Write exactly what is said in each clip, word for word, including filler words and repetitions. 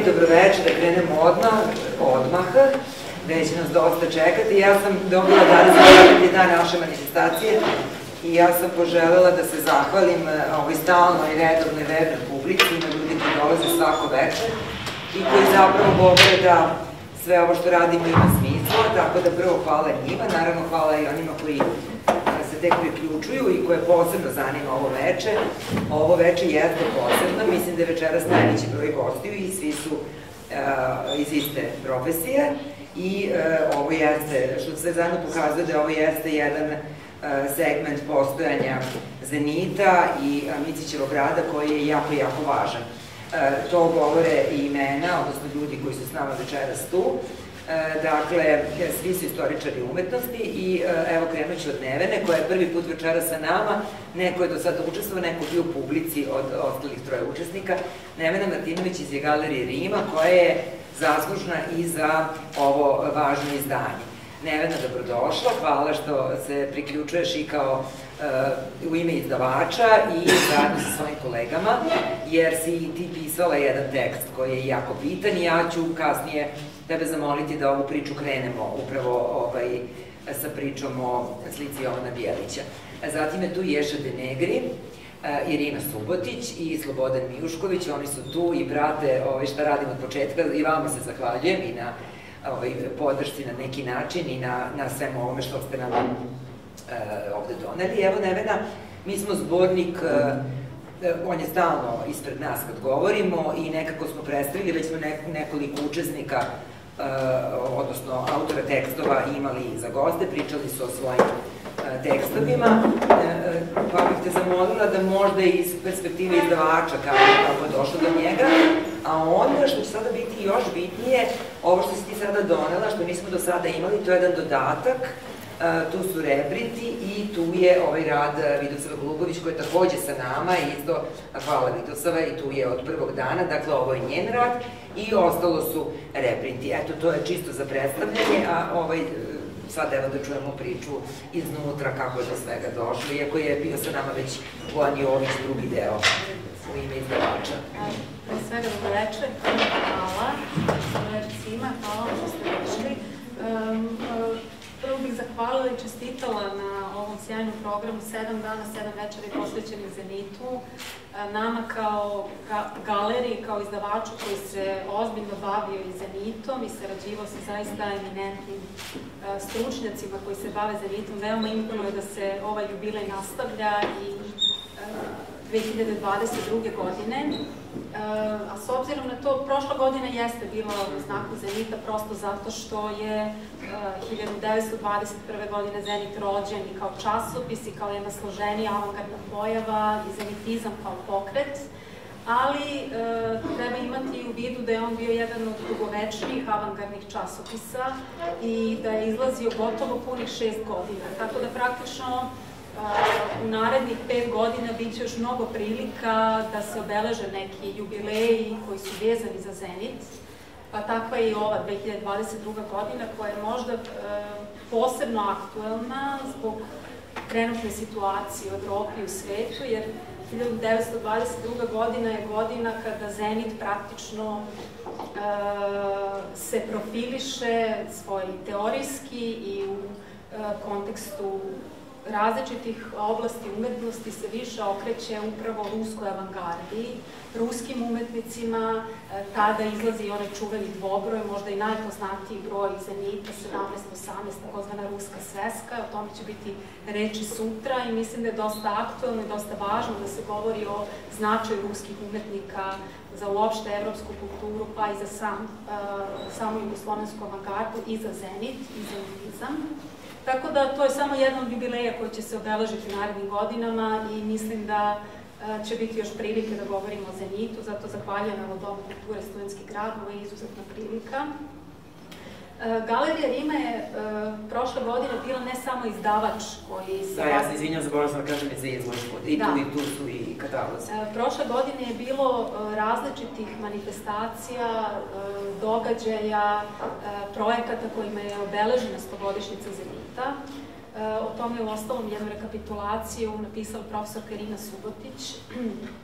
dobroveče, da krenemo odmah, odmah, već nas dosta čekati. Ja sam dobila dvadeset deveti dan naše manifestacije i ja sam poželjela da se zahvalim ovoj stalnoj, redovnoj, vernoj publici, ima ljudi koji dolaze svako večer i koji zapravo govore da sve ovo što radimo ima smisla, tako da prvo hvala njima, naravno hvala i onima koji se tek priključuju i koje posebno zanima ovo veče. Ovo veče jeste posebno, mislim da je večeras najveći broj gostiju i svi su iz iste profesije i ovo jeste, što sve zajedno pokazuje da ovo jeste jedan segment postojanja Zenita i Micićevog rada koji je jako, jako važan. To govore i imena, odnosno ljudi koji su s nama večeras tu. Dakle, svi su istoričari umetnosti i evo krenut ću od Nevene, koja je prvi put večera sa nama, neko je do sada učestvovao, neko bio u publici od ostalih troje učesnika. Nevena Martinović iz Galerije Rima, koja je zaslužna i za ovo važno izdanje. Nevena, dobrodošla, hvala što se priključuješ i kao u ime izdavača i zajedno sa svojim kolegama, jer si ti pisala jedan tekst koji je jako bitan i ja ću kasnije tebe zamoliti da ovu priču krenemo upravo sa pričom o slici Jovana Bijelića. Zatim je tu Ješa Denegri, Irina Subotić i Slobodan Mijušković, oni su tu i prate šta radimo od početka i vama se zahvaljujem i na podršci na neki način i na svemu ovome što ste nam ovde doneli. Evo, Nevena, mi smo zbornik, on je stalno ispred nas kad govorimo i nekako smo predstavili, već smo nekoliko učesnika, odnosno autora tekstova imali za goste, pričali su o svojim tekstovima, pa bih te zamolila da možda iz perspektive izdavača kako je došlo do njega, a onda što će sada biti još bitnije, ovo što si ti sada donela, što nismo do sada imali, to je jedan dodatak, tu su Rebrinti i tu je ovaj rad Vidosava Golubović koji je takođe sa nama, isto hvala Vidosava i tu je od prvog dana, dakle ovo je njen rad i ostalo su Rebrinti. Eto, to je čisto za predstavljanje, a ovaj sad evo da čujemo priču iznutra kako je do svega došlo, iako je bio sa nama već Bojan Jović drugi deo u ime izdavača. Pre svega dobro večer, hvala, dobro večer svima, hvala vam što ste došli. Prvo bih zahvalila i čestitala na ovom sjajnom programu sedam dana, sedam večeri posvećenih Zenitu. Nama kao galeriji, kao izdavaču koji se ozbiljno bavio i Zenitom i sarađivao sa zaista eminentnim stručnjacima koji se bave Zenitom, veoma imponuje da se ovaj jubilej nastavlja i dve hiljade dvadeset druge. godine. A s obzirom na to, prošla godina jeste bila u znaku Zenita prosto zato što je hiljadu devetsto dvadeset prve. godine Zenit rođen i kao časopis i kao jedna složenija avangardna pojava i zenitizam kao pokret, ali treba imati u vidu da je on bio jedan od dugovečnijih avangardnih časopisa i da je izlazio gotovo punih šest godina, tako da praktično u narednih pet godina bit će još mnogo prilika da se obeleže neki jubileji koji su vezani za Zenit, pa takva je i ova dve hiljade dvadeset druga. godina koja je možda posebno aktuelna zbog trenutne situacije u Evropi i u svetu, jer hiljadu devetsto dvadeset druga. godina je godina kada Zenit praktično se profiliše svoj teorijski i u kontekstu različitih oblasti umetnosti se više okreće upravo ruskoj avangardi, ruskim umetnicima, tada izlazi i onaj čuveni dvobroj, možda i najpoznatiji broj Zenita, sedamnaest osamnaest, takozvana ruska sveska, o tome će biti reči sutra i mislim da je dosta aktuelno i dosta važno da se govori o značaju ruskih umetnika za uopšte evropsku kulturu, pa i za samu jugoslovensku avangardu i za Zenit i zenitizam. Tako da to je samo jedan od jubileja koji će se obeležiti u narednim godinama i mislim da će biti još prilike da govorimo o Zenitu, zato zahvaljujem na Domu kulture Studentski grad, ovo je izuzetna prilika. Galerija Rima je prošle godine bila ne samo izdavač koji se... Da, ja se izvinjam, zaboravila sam da kažem i za izložbu, i tu su i katalozi. Prošle godine je bilo različitih manifestacija, događaja, projekata kojima je obeležena stogodišnjica Zenita. O tome je u ostalom jednu rekapitulaciju napisala profesorka Irina Subotić.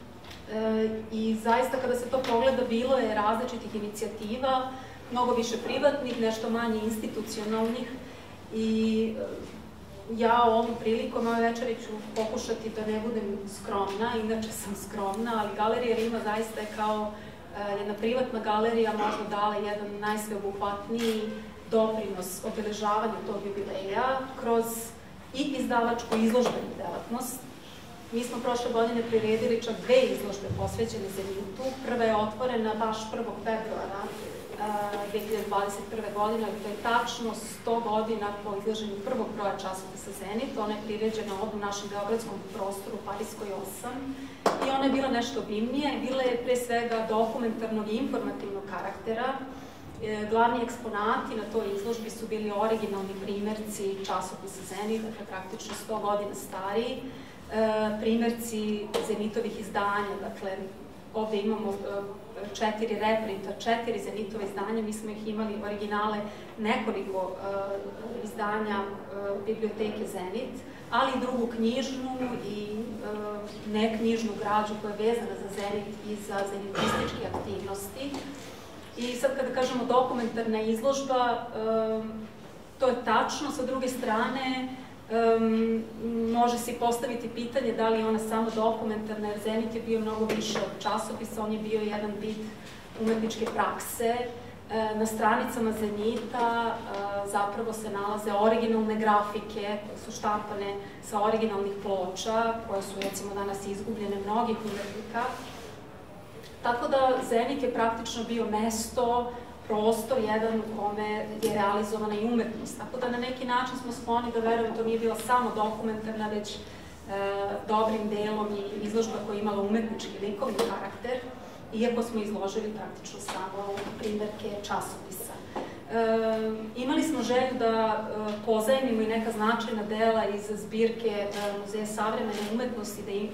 I zaista kada se to pogleda, bilo je različitih inicijativa, mnogo više privatnih, nešto manje institucionalnih. I ja ovom prilikom ove večeri ću pokušati da ne budem skromna, inače sam skromna, ali Galerija Rima zaista je kao jedna privatna galerija možda dala jedan najsveobuhvatniji doprinos obeležavanju tog jubileja kroz i izdavačku izložbenu delatnost. Mi smo prošle godine priredili čak dve izložbe posvećene Zenitu. Prva je otvorena baš prvog februara dve hiljade dvadeset prve. godine, ali to je tačno sto godina po izlaženju prvog broja časopisa Zenit. Ona je priređena ovdje u našem beogradskom prostoru, Pariskoj osam. I ona je bila nešto obimnije. Bila je pre svega dokumentarnog i informativnog karaktera. Glavni eksponati na toj izložbi su bili originalni primerci časopisa Zenit, dakle praktično sto godina stariji. Primerci Zenitovih izdanja, dakle ovde imamo četiri reprinta, četiri Zenitove izdanja, mi smo ih imali originale nekoliko izdanja biblioteke Zenit, ali i drugu knjižnu i neknjižnu građu koja je vezana za Zenit i za zenitističke aktivnosti. I sad kada kažemo dokumentarna izložba, to je tačno, sa druge strane može se postaviti pitanje da li je ona samo dokumentarna, jer Zenit je bio mnogo više od časopisa, on je bio jedan vid umetničke prakse. Na stranicama Zenita zapravo se nalaze originalne grafike koje su štampane sa originalnih ploča, koje su recimo danas izgubljene mnogih umetnika. Tako da Zenit je praktično bio mesto, prostor jedan u kome je realizovana i umetnost. Tako da na neki način smo skloni da verujem to nije bila samo dokumentarna, već dobrim delom i izložba koja je imala umetnički likovni karakter, iako smo izložili praktično samo primerke časopisa. Imali smo želju da pozajmimo i neka značajna dela iz zbirke Muzeja savremene umetnosti, da im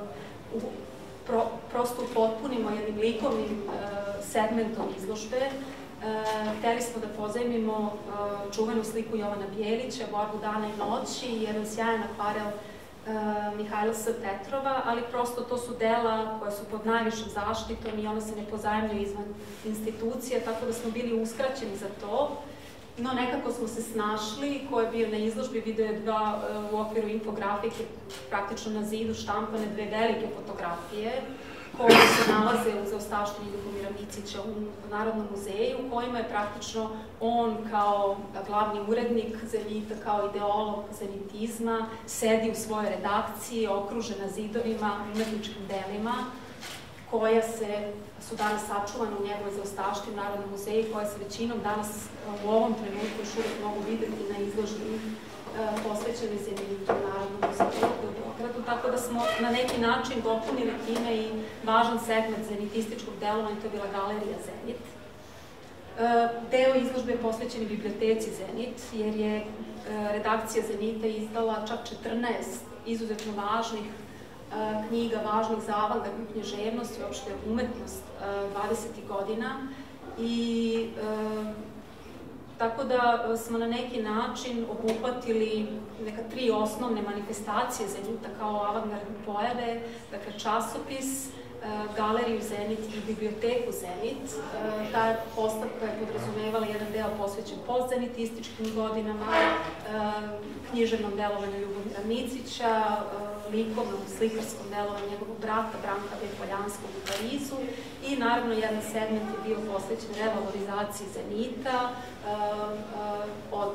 prosto upotpunimo jednim likovnim segmentom izložbe. Hteli smo da pozajmimo čuvenu sliku Jovana Bijelića, Borbu dana i noći, i jedan sjajan akvarel Mihajla S. Petrova, ali prosto to su dela koja su pod najvišom zaštitom i ona se ne pozajmljuju izvan institucija, tako da smo bili uskraćeni za to. No, nekako smo se snašli, ko je bio na izložbi, video je dva u okviru infografike, praktično na zidu štampane dve velike fotografije, koje se nalaze u zaostavštini Ljubomira Micića u Narodnom muzeju, u kojima je praktično on kao glavni urednik Zenita, kao ideolog zenitizma, sedi u svojoj redakciji, okružena zidovima, umetničkim delima, koja se, su danas sačuvane u njegovoj zaostavštini u Narodnom muzeju, koja se većinom danas u ovom trenutku još uvijek mogu videti na izložbi posvećenoj Zenitu u Narodnom muzeju u Beogradu, tako da smo na neki način dopunili time i važan segment zenitističkog delovanja, to je bila Galerija Zenit. Deo izložbe je posvećen biblioteci Zenit, jer je redakcija Zenita izdala čak četrnaest izuzetno važnih knjiga, važnih za avangardnu književnost i uopšte umetnost dvadesetih godina. I tako da smo na neki način obuhvatili neka tri osnovne manifestacije Zenita kao avangardne pojave, dakle časopis, galeriju Zenit i biblioteku Zenit. Ta postavka je podrazumevala jedan deo posvećen postzenitističkim godinama, književnom delovanju Ljubomira Micića, likovnom, slikarskom delovanju njegovog brata Branka B. Poljanskog u Parizu i naravno jedan segment je bio posvećen revalorizaciji Zenita od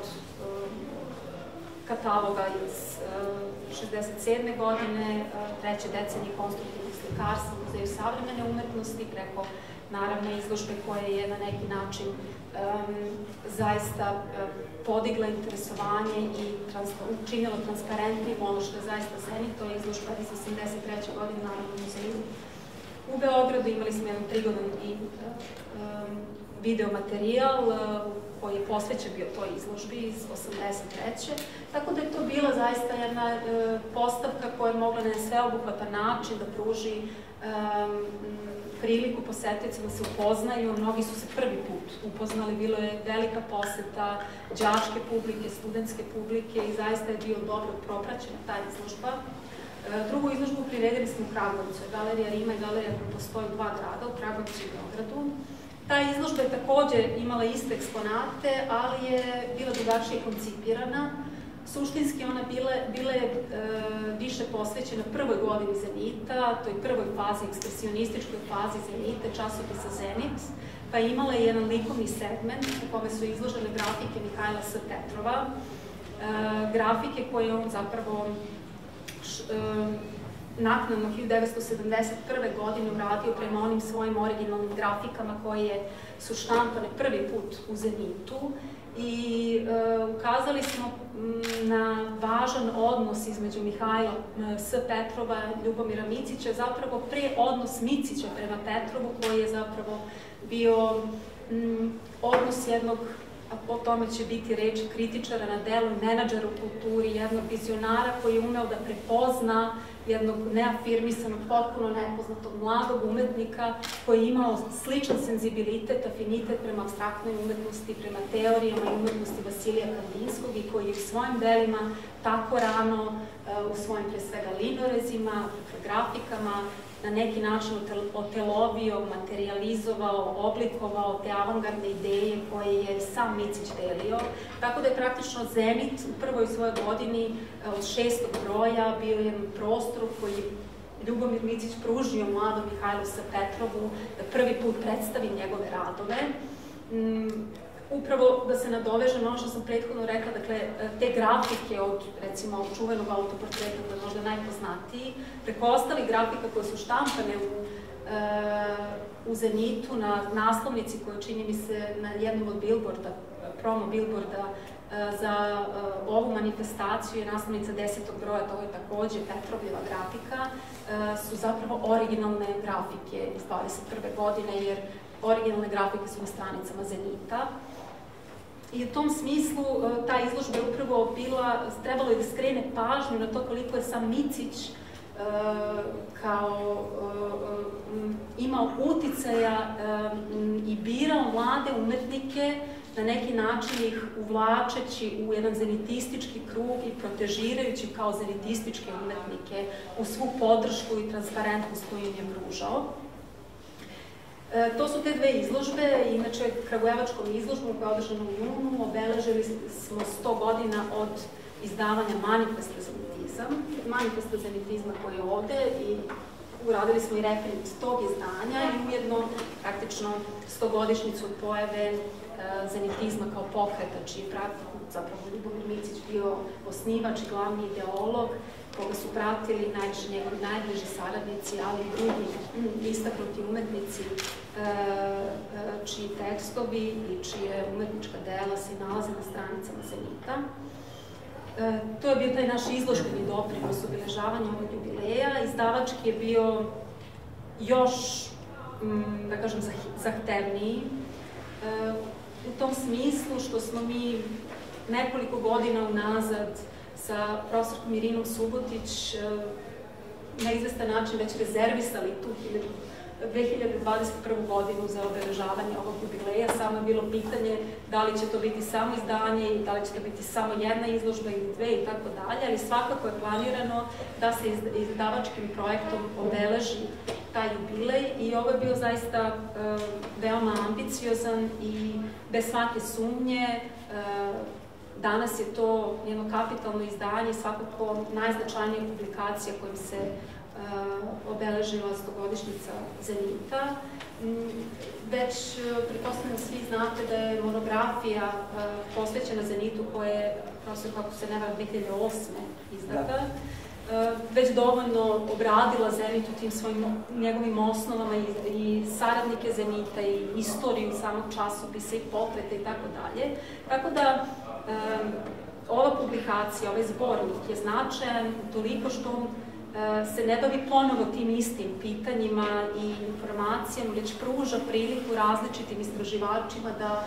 kataloga iz šezdeset sedme. godine, treće decenije konstruktivnog slikarstva u Muzeju savremene umetnosti, preko naravno izložbe koja je na neki način zaista podigla interesovanje i učinila transparentnim ono što je zaista Zenit. To je izložba iz osamdeset treće. godine u Narodnom muzeju u Beogradu. Imali smo jedan prigodan i videomaterijal koji je posvećen bio toj izložbi iz osamdeset treće. Tako da je to bila zaista jedna postavka koja je mogla na sveobuhvatan način da pruži priliku posetiocima da se upoznaju. Mnogi su se prvi put upoznali, bilo je velika poseta đačke publike, studentske publike i zaista je bio dobro propraćena ta izložba. Drugu izložbu priredili smo u Kragujevcu, Galerija Rima i Galerija koja postoji u dva grada, u Kragujevcu i Beogradu. Ta izložba je takođe imala iste eksponate, ali je bila drugačije koncipirana. Suštinski ona bila je više posvećena prvoj godini Zenita, toj prvoj fazi, ekspresionističkoj fazi Zenita, časopisa Zenit, pa je imala i jedan likovni segment u kome su izložene grafike Mihajla S. Petrova, grafike koje on zapravo naknadno hiljadu devetsto sedamdeset prve. godine uradio prema onim svojim originalnim grafikama koje su štampane prvi put u Zenitu i ukazali smo na važan odnos između Mihajla S. Petrova i Ljubomira Micića, zapravo pre odnos Micića prema Petrovu koji je zapravo bio odnos jednog, a o tome će biti reč, kritičara na delu i menadžera u kulturi, jednog vizionara koji je umeo da prepozna jednog neafirmisanog, potpuno nepoznatog mladog umetnika koji je imao sličan senzibilitet, afinitet prema apstraktnoj umetnosti, prema teorijama i umetnosti Vasilija Kandinskog i koji je u svojim delima tako rano, u svojim pre svega linorezima, grafikama, na neki način otelovio, materializovao, oblikovao te avangardne ideje koje je sam Micić delio. Tako da je praktično Zenit u prvoj svojoj godini od šestog broja bio jedan prostor koji je Ljubomir Micić pružio mladom Mihajlu S. Petrovu da prvi put predstavi njegove radove. Upravo da se nadoveže na ono što sam prethodno rekla, dakle, te grafike od, recimo, čuvenog autoportreta koji je možda najpoznatiji, preko ostalih grafika koje su štampane u, u Zenitu na naslovnici koju čini mi se na jednom od billboarda, promo billboarda za ovu manifestaciju je naslovnica desetog broja, to je takođe Petrovljeva grafika, su zapravo originalne grafike iz dvadeset prve. godine, jer originalne grafike su na stranicama Zenita. I u tom smislu ta izložba je upravo bila, trebalo je da skrene pažnju na to koliko je sam Micić kao imao uticaja i birao mlade umetnike, na neki način ih uvlačeći u jedan zenitistički krug i protežirajući kao zenitističke umetnike u svu podršku i transparentnost koju im je pružao. To su te dve izložbe, inače Kragujevačkom izložbom koja je održana u junu, obeležili smo sto godina od izdavanja Manifesta zenitizam, Manifesta zenitizma koji je ovde i uradili smo i reprint tog izdanja i ujedno praktično stogodišnjicu od pojave zenitizma kao pokreta, čiji je zapravo Ljubomir Micić bio osnivač i glavni ideolog, koga su pratili najviše njegovi najbliži saradnici, ali i drugi istaknuti umetnici čiji tekstovi i čije umetnička dela se nalaze na stranicama Zenita. To je bio taj naš izložbeni doprinos obeležavanja ovog jubileja. Izdavački je bio još, da kažem, zahtevniji. U tom smislu što smo mi nekoliko godina unazad sa profesorkom Irinom Subotić na izvestan način već rezervisali tu dve hiljade dvadeset prvu. godinu za obeležavanje ovog jubileja. Samo je bilo pitanje da li će to biti samo izdanje i da li će to biti samo jedna izložba ili dve i tako dalje, ali svakako je planirano da se izdavačkim projektom obeleži taj jubilej i ovo je bio zaista veoma ambiciozan i bez svake sumnje danas je to jedno kapitalno izdanje, svakako najznačajnija publikacija kojim se obeležila stogodišnjica Zenita. Već, pretpostavljam, svi znate da je monografija posvećena Zenitu koja je, profesor, kako se ne varam, dve hiljade osme. izdata, već dovoljno obradila Zenit u tim svojim njegovim osnovama i saradnike Zenita i istoriju samog časopisa i pokreta i tako dalje. Tako da ova publikacija, ovaj zbornik je značajan toliko što se ne bavi ponovo tim istim pitanjima i informacijama, već pruža priliku različitim istraživačima da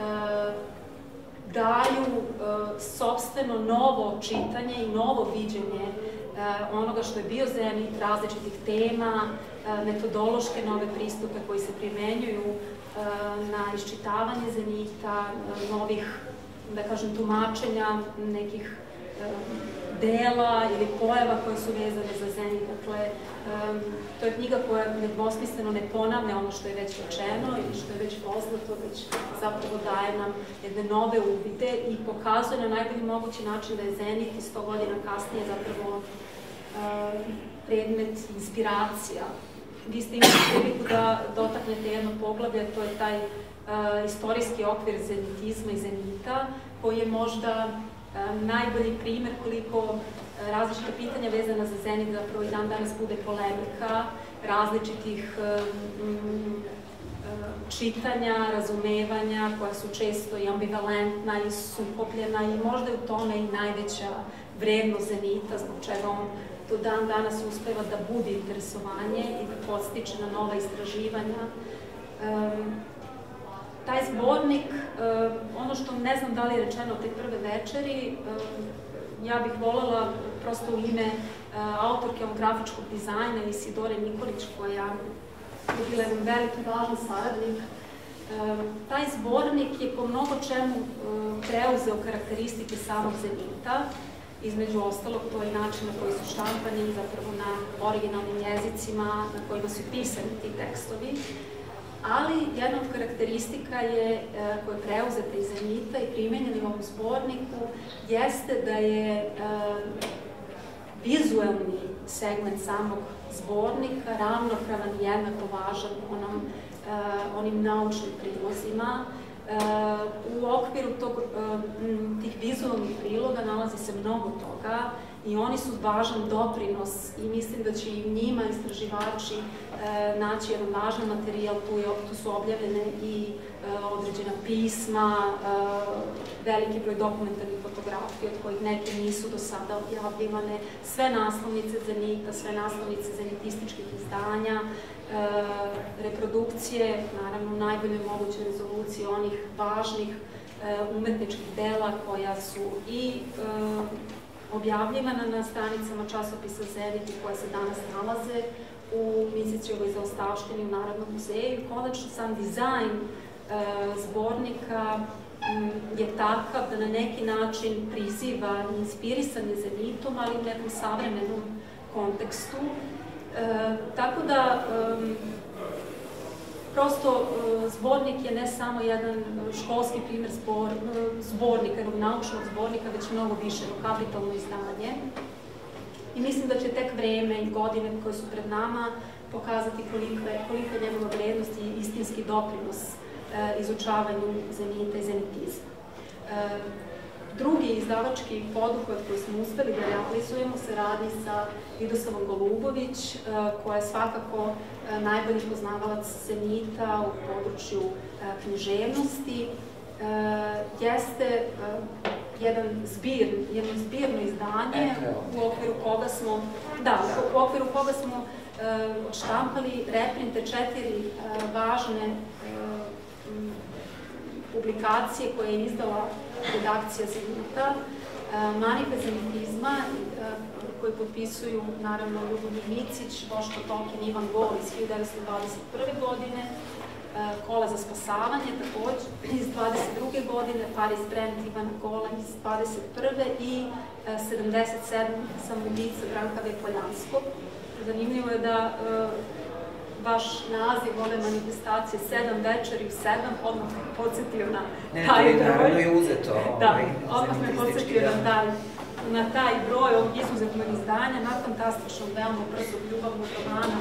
daju sopstveno novo čitanje i novo viđenje onoga što je bio Zenit, različitih tema, metodološke nove pristupe koji se primenjuju na iščitavanje Zenita, novih, da kažem, tumačenja nekih dela ili pojava koje su vezane za Zenit. Dakle, to je knjiga koja nedvosmisleno ne ponavlja ono što je već rečeno i što je već poznato, već zapravo daje nam jedne nove uvide i pokazuje na najbolji mogući način da je Zenit i sto godina kasnije zapravo predmet inspiracija. Vi ste imali priliku da dotaknete jedno poglavlje, to je taj istorijski okvir zenitizma i zenita, koji je možda najbolji primer koliko različite pitanja vezana za Zenit zapravo i dan danas bude polemika različitih čitanja, razumevanja, koja su često i ambivalentna i sukobljena i možda je u tome i najveća vrednost Zenita, zbog čega on do dan danas uspeva da budi interesovanje i da podstiče na nova istraživanja. Taj zbornik, ono što ne znam da li je rečeno te prve večeri, ja bih voljela prosto u ime autorke grafičkog dizajna Isidore Nikolić, koja je bila jedan veliki važan saradnik. Taj zbornik je po mnogo čemu preuzeo karakteristike samog Zenita, između ostalog to je način na koji su štampani, zapravo na originalnim jezicima na kojima su pisani ti tekstovi. Ali jedna od karakteristika je, koja je preuzeta iz Zenita i primenjena u ovom zborniku, jeste da je vizuelni segment samog zbornika ravnopravan i jednako važan onim naučnim prilozima. U okviru tih vizualnih priloga nalazi se mnogo toga i oni su važan doprinos i mislim da će i njima istraživači naći jedan važan materijal. Tu su objavljene i određena pisma, veliki broj dokumentarnih fotografija od kojih neke nisu do sada objavljivane, sve naslovnice Zenita, sve naslovnice zenitističkih izdanja, reprodukcije, naravno u najboljoj mogućoj rezoluciji onih važnih umetničkih dela koja su i objavljivana na stranicama časopisa Zenit i koja se danas nalaze u Micićevoj zaostavštini u Narodnom muzeju. Konačno sam dizajn zbornika je takav da na neki način priziva inspirisanje Zenitom, ali u nekom savremenom kontekstu. Tako da, prosto, zbornik je ne samo jedan školski primjer zbornika, jednog naučnog zbornika, već mnogo više, kapitalno izdanje. I mislim da će tek vreme i godine koje su pred nama pokazati kolika je njegova vrednost i istinski doprinos izučavanju Zenita i zenitizma. Drugi izdavački poduhvat koji smo uspeli da realizujemo se radi sa Vidoslavom Golubović, koja je svakako najbolji poznavalac Zenita u području književnosti. Jeste jedan zbir, jedno zbirno izdanje u okviru koga smo, da, u okviru koga smo odštampali reprinte četiri važne publikacije koje je izdala redakcija Zenita, Manifest zenitizma, koji potpisuju naravno Ljubomir Micić, Boško Tokin, Ivan Gol iz hiljadu devetsto dvadeset prve. godine, Kola za spasavanje takođe iz dvadeset druge. godine, Paris Brand Ivana Gola iz dvadeset prve. i sedamdeset sedam samoubica Branka V. Poljanskog. Zanimljivo je da vaš naziv ove manifestacije sedam večeri u sedam odmah me podsjetio na taj broj. Ne, to je naravno i uzeto. Da, odmah me podsjetio na taj broj ovog izuzetnog izdanja, na fantastičnog, veoma brzog ljubavnog romana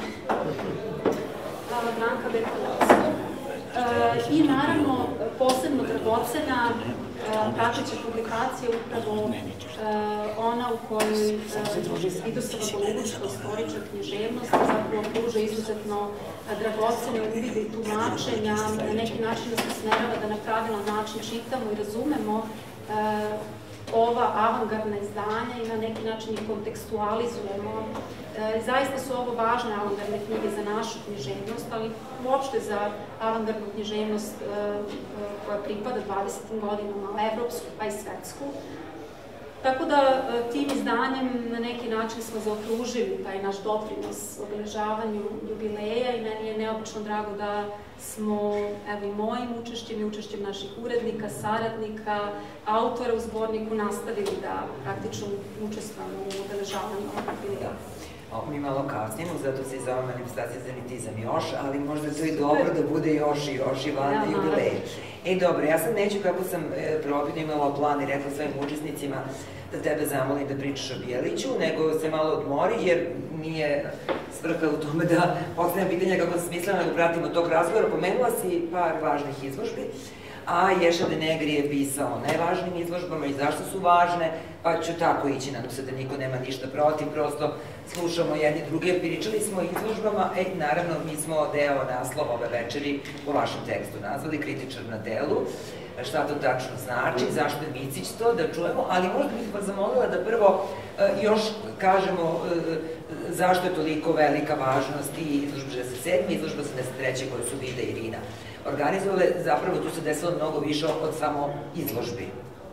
Branka V. Poljanskog. I naravno, posebno dragocena prateća publikacija upravo ona u kojoj Vidoslava Golubović, istoričar književnosti, zapravo pruža izuzetno dragocene uvide i tumačenja, na neki način da se smerava da na pravilan način čitamo i razumemo ova avangardna izdanja i na neki način ih kontekstualizujemo. Zaista su ovo važne avangardne knjige za našu književnost, ali uopšte za avangardnu književnost koja pripada dvadesetim godinama, evropsku pa i svetsku. Tako da tim izdanjem na neki način smo zaokružili taj naš doprinos obeležavanju jubileja i meni je neobično drago da smo, evo i mojim učešćem i učešćem naših urednika, saradnika, autora u zborniku nastavili da praktično učestvujemo u obeležavanju ovog jubileja. Mi malo kasnimo, zato se i zove manifestacija zenitizam još, ali možda to i dobro da bude još i još i van jubileja. E, dobro, ja sad neću, kako sam probitno imala plan i rekla svojim učesnicima da tebe zamolim da pričaš o Bijeliću, nego se malo odmori, jer nije svrha u tome da postavljam pitanja kako sam smislila, nego pratimo tog razgovora. Pomenula si par važnih izložbi, a Ješa de Negri je pisao o najvažnijim izložbama i zašto su važne, pa ću tako ići, nadam se da niko nema ništa protiv, prosto slušamo jedni druge, pričali smo o izložbama, e, naravno, mi smo deo naslova ove večeri po vašem tekstu nazvali Kritičar na delu, šta to tačno znači, zašto je Micić to, da čujemo, ali možda bih vas zamolila da prvo još kažemo zašto je toliko velika važnost i izložba šezdeset sedme, izložba sedamdeset treće koje su Vida i Irina organizovale, zapravo tu se desilo mnogo više od samo izložbi.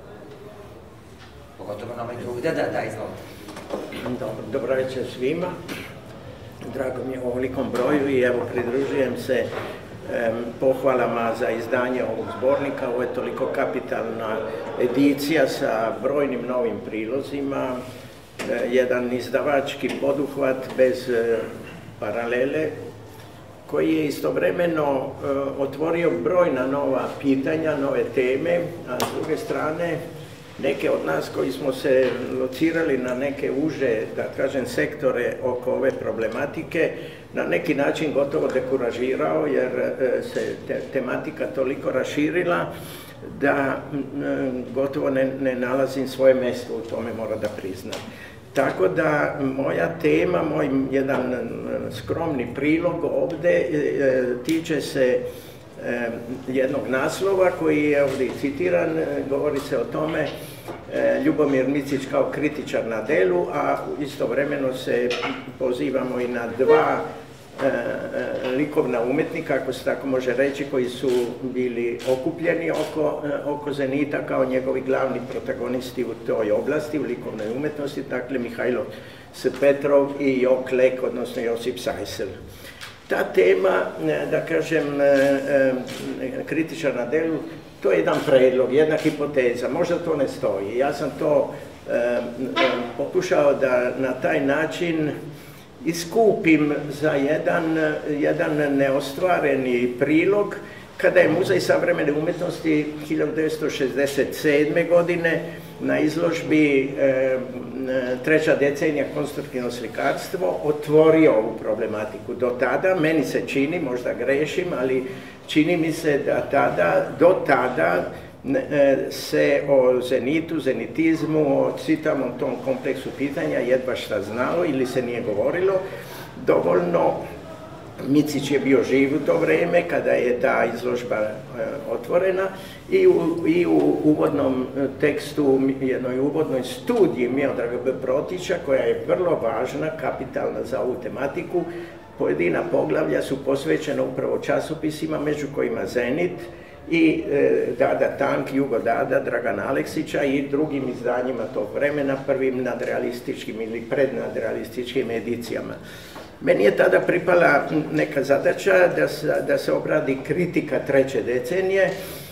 Pogotovo na ovaj drugi. Da, da, da, izvolite. Dobro, dobro večer svima. Drago mi je u ovolikom broju i evo pridružujem se pohvalama za izdanje ovog zbornika. Ovo je toliko kapitalna edicija sa brojnim novim prilozima, jedan izdavački poduhvat bez paralele, koji je istovremeno otvorio brojna nova pitanja, nove teme, a s druge strane neke od nas koji smo se locirali na neke uže, da kažem, sektore oko ove problematike, na neki način gotovo dekuražirao, jer se tematika toliko raširila da gotovo ne nalazim svoje mjesto u tome, moram da priznam. Tako da moja tema, moj jedan skromni prilog ovde tiče se jednog naslova koji je ovdje citiran, govori se o tome Ljubomir Micić kao kritičar na delu, a istovremeno se pozivamo i na dva likovna umetnika, ako se tako može reći, koji su bili okupljeni oko Zenita kao njegovi glavni protagonisti u toj oblasti, u likovnoj umetnosti, dakle Mihajlo Petrov i Jok Lek, odnosno Josip Sajsel. Ta tema, da kažem, kritičar na delu, to je jedan predlog, jedna hipoteza, možda to ne stoji. Ja sam to pokušao da na taj način iskupim za jedan, jedan neostvareni prilog kada je Muzej savremene umjetnosti hiljadu devetsto šezdeset sedme. godine na izložbi e, treća decenija konstruktivno slikarstvo otvorio ovu problematiku. Do tada, meni se čini, možda grešim, ali čini mi se da tada, do tada se o Zenitu, zenitizmu, o čitavom tom kompleksu pitanja jedva šta znalo ili se nije govorilo dovoljno. Micić je bio živ u to vreme kada je ta izložba otvorena i u, i u uvodnom tekstu, jednoj uvodnoj studiji Miodraga B. Protića, koja je vrlo važna, kapitalna za ovu tematiku, pojedina poglavlja su posvećena upravo časopisima, među kojima Zenit i Dada Tank, Jugo Dada, Dragana Aleksića i drugim izdanjima tog vremena, prvim nadrealističkim ili prednadrealističkim edicijama. Meni je tada pripala neka zadaća da se, da se obradi kritika treće decenije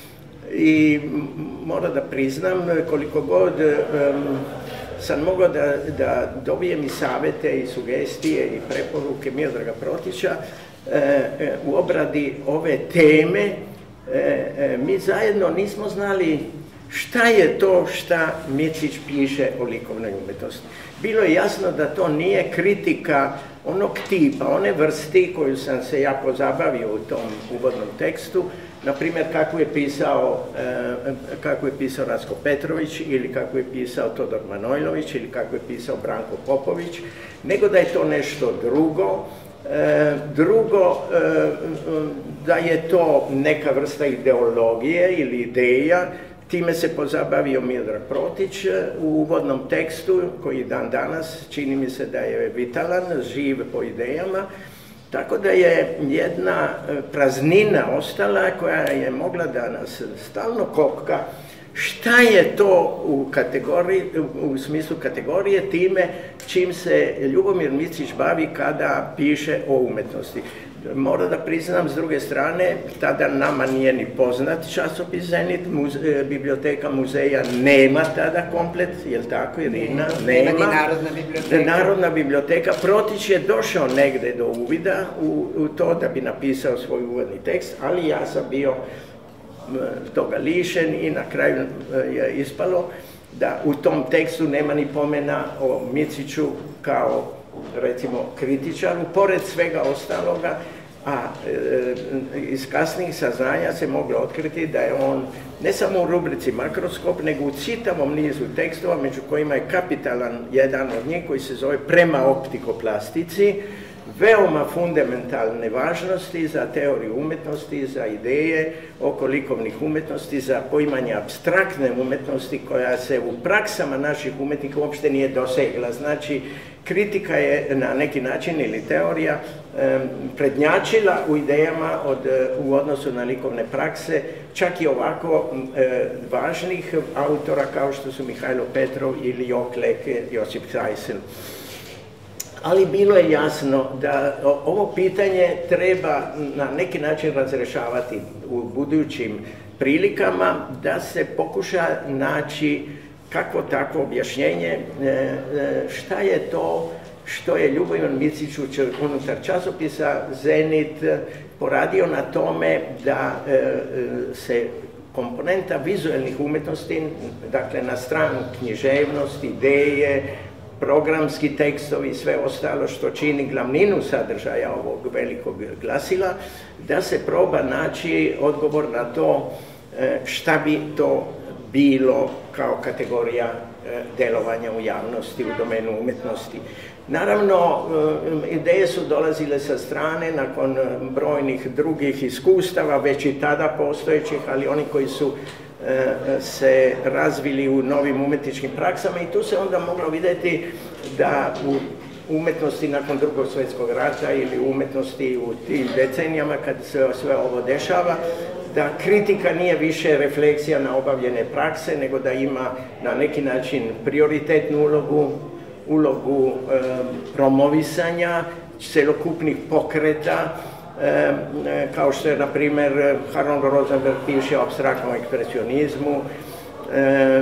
i moram da priznam koliko god um, sam mogao da, da dobijem i savete i sugestije i preporuke Miodraga Protića e, e, u obradi ove teme. E, e, mi zajedno nismo znali šta je to šta Micić piše o likovnoj umjetnosti. Bilo je jasno da to nije kritika onog tipa, one vrsti koju sam se ja pozabavio u tom uvodnom tekstu, na primjer kako je pisao, kako je pisao Rastko Petrović ili kako je pisao Todor Manojlović ili kako je pisao Branko Popović, nego da je to nešto drugo, drugo da je to neka vrsta ideologije ili ideja. Time se pozabavio Miodrag Protić u uvodnom tekstu, koji dan danas čini mi se da je vitalan, živ po idejama, tako da je jedna praznina ostala koja je mogla da nas stalno kopka šta je to u, kategoriji, u smislu kategorije time čim se Ljubomir Micić bavi kada piše o umetnosti. Moram da priznam, s druge strane, tada nama nije ni poznat časopis Zenit, muze, biblioteka muzeja nema tada komplet, je li tako, Irina? Nema ni Narodna biblioteka. Narodna biblioteka. Protić je došao negde do uvida u, u to da bi napisao svoj uvodni tekst, ali ja sam bio toga lišen i na kraju je ispalo da u tom tekstu nema ni pomena o Miciću kao, recimo, kritičaru, pored svega ostaloga, a e, iz kasnijih saznanja se moglo otkriti da je on ne samo u rubrici Makroskop, nego u čitavom nizu tekstova, među kojima je kapitalan jedan od njih koji se zove Prema optikoplastici, veoma fundamentalne važnosti za teoriju umetnosti, za ideje oko likovnih umetnosti, za poimanje apstraktne umetnosti koja se u praksama naših umetnika uopšte nije dosegla. Znači, kritika je na neki način ili teorija prednjačila u idejama od, u odnosu na likovne prakse, čak i ovako e, važnih autora kao što su Mihajlo Petrov ili Jok Leke, Josip Sajsel. Ali bilo je jasno da ovo pitanje treba na neki način razrešavati u budućim prilikama, da se pokuša naći kakvo takvo objašnjenje šta je to što je Ljubomir Micić unutar časopisa Zenit poradio na tome da se komponenta vizualnih umetnosti, dakle na stranu književnost, ideje, programski tekstovi i sve ostalo što čini glavninu sadržaja ovog velikog glasila, da se proba naći odgovor na to šta bi to bilo kao kategorija delovanja u javnosti, u domenu umetnosti. Naravno, ideje su dolazile sa strane nakon brojnih drugih iskustava, već i tada postojećih, ali oni koji su se razvili u novim umetničkim praksama i tu se onda moglo vidjeti da u umetnosti nakon drugog svjetskog rata ili umetnosti u tim decenijama kad se sve ovo dešava, da kritika nije više refleksija na obavljene prakse, nego da ima na neki način prioritetnu ulogu, ulogu e, promovisanja celokupnih pokreta, E, kao što je, na primjer, Harold Rosenberg piše o apstraktnom ekspresionizmu, e, e,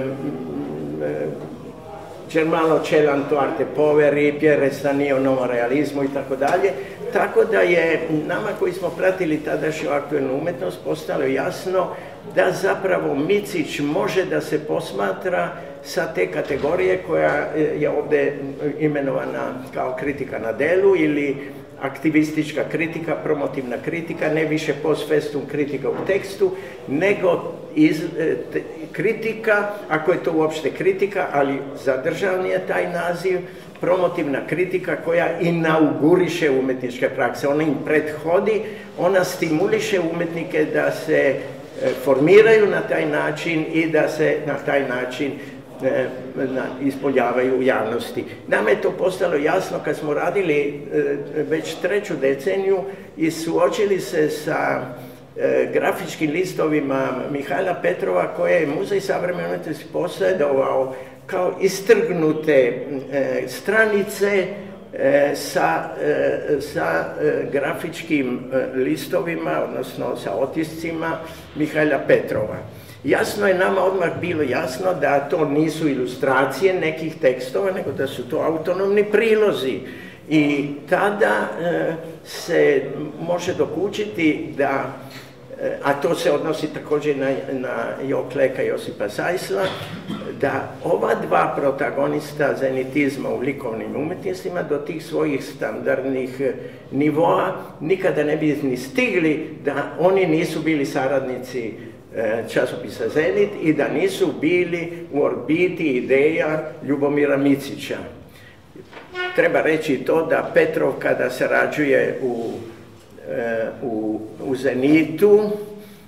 Germano Celanto Arte Poveri, Pierre Restani o novorealizmu i tako dalje. Tako da je nama koji smo pratili tadašnju aktuelnu umetnost postalo jasno da zapravo Micić može da se posmatra sa te kategorije koja je ovdje imenovana kao kritika na delu ili aktivistička kritika, promotivna kritika, ne više post festum kritika u tekstu, nego iz, te, kritika, ako je to uopšte kritika, ali zadržan je taj naziv, promotivna kritika koja inauguriše umetničke prakse. Ona im prethodi, ona stimuliše umetnike da se formiraju na taj način i da se na taj način ispoljavaju u javnosti. Nama je to postalo jasno kad smo radili već treću deceniju i suočili se sa grafičkim listovima Mihajla Petrova koje je Muzej savremene umetnosti posjedovao kao istrgnute stranice sa, sa grafičkim listovima, odnosno sa otiscima Mihajla Petrova. Jasno je nama odmah bilo jasno da to nisu ilustracije nekih tekstova, nego da su to autonomni prilozi. I tada e, se može dokučiti da, e, a to se odnosi također na, na Jok Leka i Josipa Sajsla, da ova dva protagonista zenitizma u likovnim umjetnostima do tih svojih standardnih nivoa nikada ne bi ni stigli da oni nisu bili saradnici časopisa Zenit i da nisu bili u orbiti ideja Ljubomira Micića. Treba reći to da Petrov kada sarađuje u, u, u Zenitu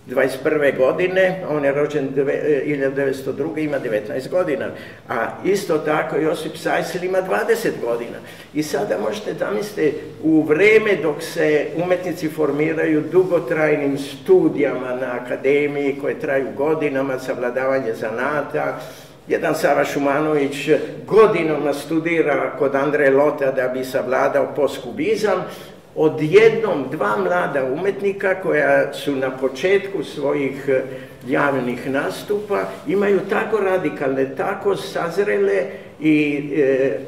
dvadeset prve godine, on je rođen hiljadu devetsto druge. ima devetnaest godina, a isto tako Josip Sajsel ima dvadeset godina. I sada možete zamisliti u vreme dok se umetnici formiraju dugotrajnim studijama na akademiji koje traju godinama, savladavanje zanata. Jedan Sava Šumanović godinama studira kod Andreje Lota da bi savladao postkubizam. Odjednom dva mlada umetnika koja su na početku svojih javnih nastupa imaju tako radikalne, tako sazrele i e,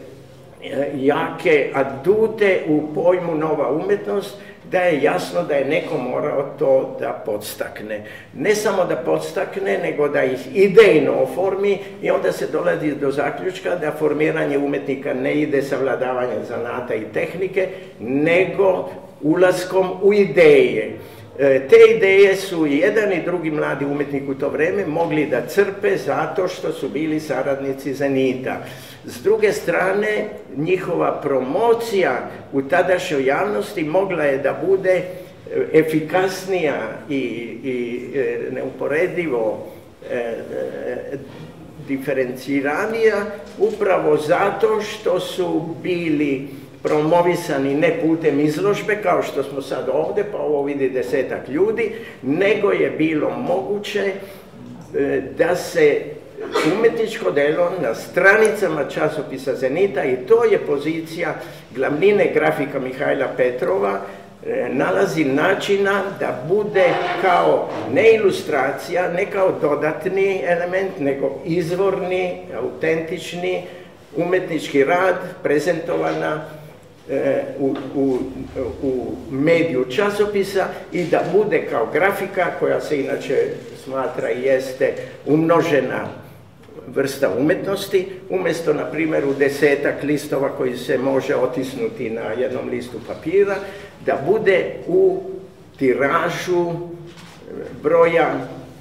jake adute u pojmu nova umetnost, da je jasno da je neko morao to da podstakne. Ne samo da podstakne, nego da ih idejno oformi i onda se dolazi do zaključka da formiranje umetnika ne ide savladavanjem zanata i tehnike, nego ulaskom u ideje. Te ideje su i jedan i drugi mladi umetnik u to vreme mogli da crpe zato što su bili saradnici Zenita. S druge strane, njihova promocija u tadašnjoj javnosti mogla je da bude efikasnija i, i neuporedivo e, e, diferenciranija upravo zato što su bili promovisani ne putem izložbe, kao što smo sad ovdje, pa ovo vidi desetak ljudi, nego je bilo moguće e, da se umetničko delo na stranicama časopisa Zenita, i to je pozicija glavnine grafika Mihajla Petrova, e, nalazi načina da bude kao ne ilustracija, ne kao dodatni element, nego izvorni, autentični umetnički rad prezentovana U, u, u mediju časopisa i da bude kao grafika koja se inače smatra i jeste umnožena vrsta umetnosti, umjesto na primjer u desetak listova koji se može otisnuti na jednom listu papira, da bude u tiražu broja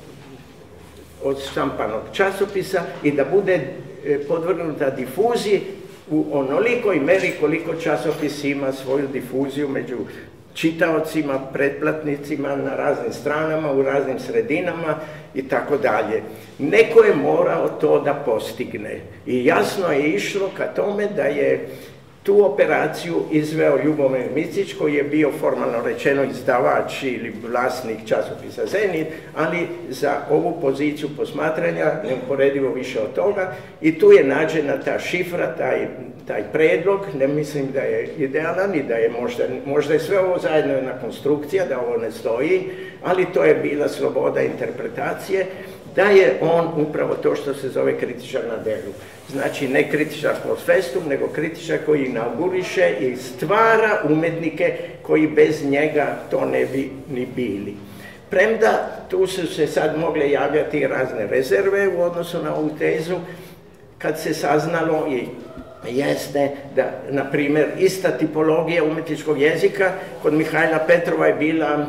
od štampanog časopisa i da bude podvrgnuta difuziji u onolikoj meri koliko časopis ima svoju difuziju među čitaocima, pretplatnicima na raznim stranama, u raznim sredinama i tako dalje. Neko je morao to da postigne i jasno je išlo ka tome da je tu operaciju izveo Ljubomir Micić, koji je bio formalno rečeno izdavač ili vlasnik časopisa Zenit, ali za ovu poziciju posmatranja neuporedivo više od toga, i tu je nađena ta šifra, taj, taj predlog. Ne mislim da je idealan i da je možda, možda je sve ovo zajedno jedna konstrukcija, da ovo ne stoji, ali to je bila sloboda interpretacije, da je on upravo to što se zove kritičar na delu. Znači, ne kritičar post festum, nego kritičar koji inauguriše i stvara umetnike koji bez njega to ne bi ni bili. Premda tu su se sad mogle javljati razne rezerve u odnosu na ovu tezu, kad se saznalo i jeste da, na primjer, ista tipologija umetničkog jezika kod Mihajla Petrova je bila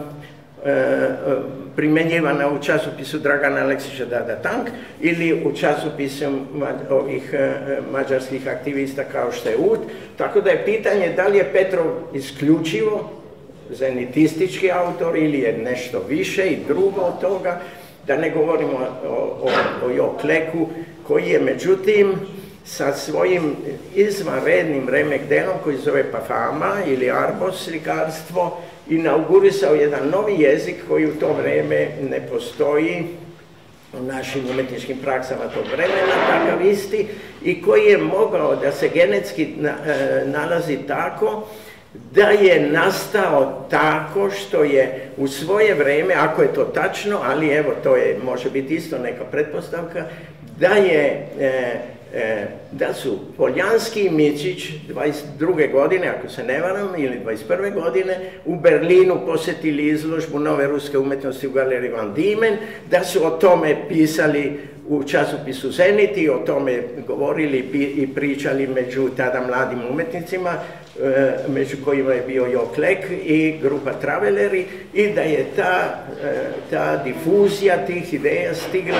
e, primjenjivana u časopisu Dragana Aleksića Dada Tank ili u časopisu ovih e, mađarskih aktivista kao što je U D. Tako da je pitanje da li je Petrov isključivo zenitistički autor ili je nešto više i drugo od toga, da ne govorimo o, o, o Jo Kleku, koji je međutim sa svojim izvanrednim remek delom koji zove Pafama ili Arbos slikarstvo inaugurisao jedan novi jezik koji u to vreme ne postoji u našim umetničkim praksama tog vremena, takav isti, i koji je mogao da se genetski na, e, nalazi tako da je nastao tako što je u svoje vreme, ako je to tačno, ali evo to je, može biti isto neka pretpostavka, da je e, E, da su Poljanski i Micić dvadeset druge godine, ako se ne varam, ili dvadeset prve godine u Berlinu posjetili izložbu nove ruske umetnosti u galeriji Van Diemen, da su o tome pisali u časopisu Zenit i o tome govorili i pričali među tada mladim umetnicima, e, među kojima je bio Jo Klek i grupa Traveleri, i da je ta, e, ta difuzija tih ideja stigla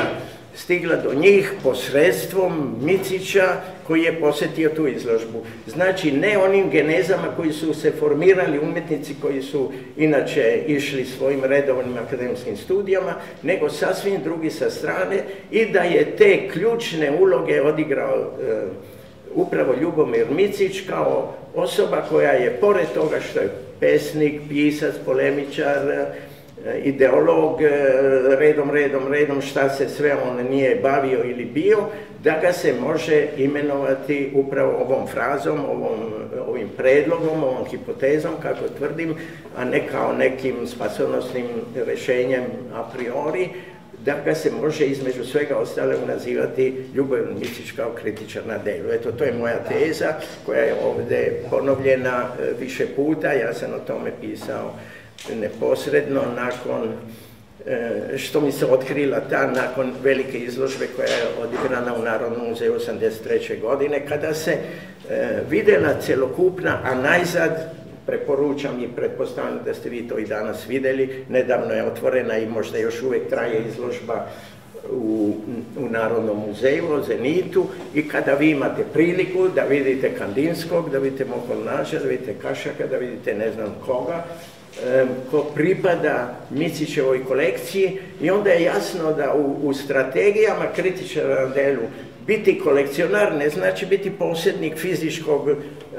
stigla do njih posredstvom Micića koji je posjetio tu izložbu. Znači, ne onim genezama koji su se formirali umjetnici koji su inače išli svojim redovnim akademskim studijama, nego sasvim drugi sa strane, i da je te ključne uloge odigrao e, upravo Ljubomir Micić kao osoba koja je, pored toga što je pesnik, pisac, polemičar, ideolog, redom, redom, redom, šta se sve on nije bavio ili bio, da ga se može imenovati upravo ovom frazom, ovom, ovim predlogom, ovom hipotezom, kako tvrdim, a ne kao nekim spasonosnim rješenjem a priori, da ga se može između svega ostalog nazivati Ljubomir Micić kao kritičar na delu. Eto, to je moja teza koja je ovdje ponovljena više puta, ja sam o tome pisao neposredno nakon što mi se otkrila ta, nakon velike izložbe koja je odigrana u Narodnom muzeju osamdeset treće godine, kada se vidjela celokupna, a najzad preporučam i pretpostavljam da ste vi to i danas vidjeli, nedavno je otvorena i možda još uvijek traje izložba u, u Narodnom muzeju o Zenitu, i kada vi imate priliku da vidite Kandinskog, da vidite Moholnaša, da vidite Kašaka, da vidite ne znam koga, ko pripada Micićevoj kolekciji, i onda je jasno da u, u strategijama kritičara na delu biti kolekcionar ne znači biti posjednik fizičkog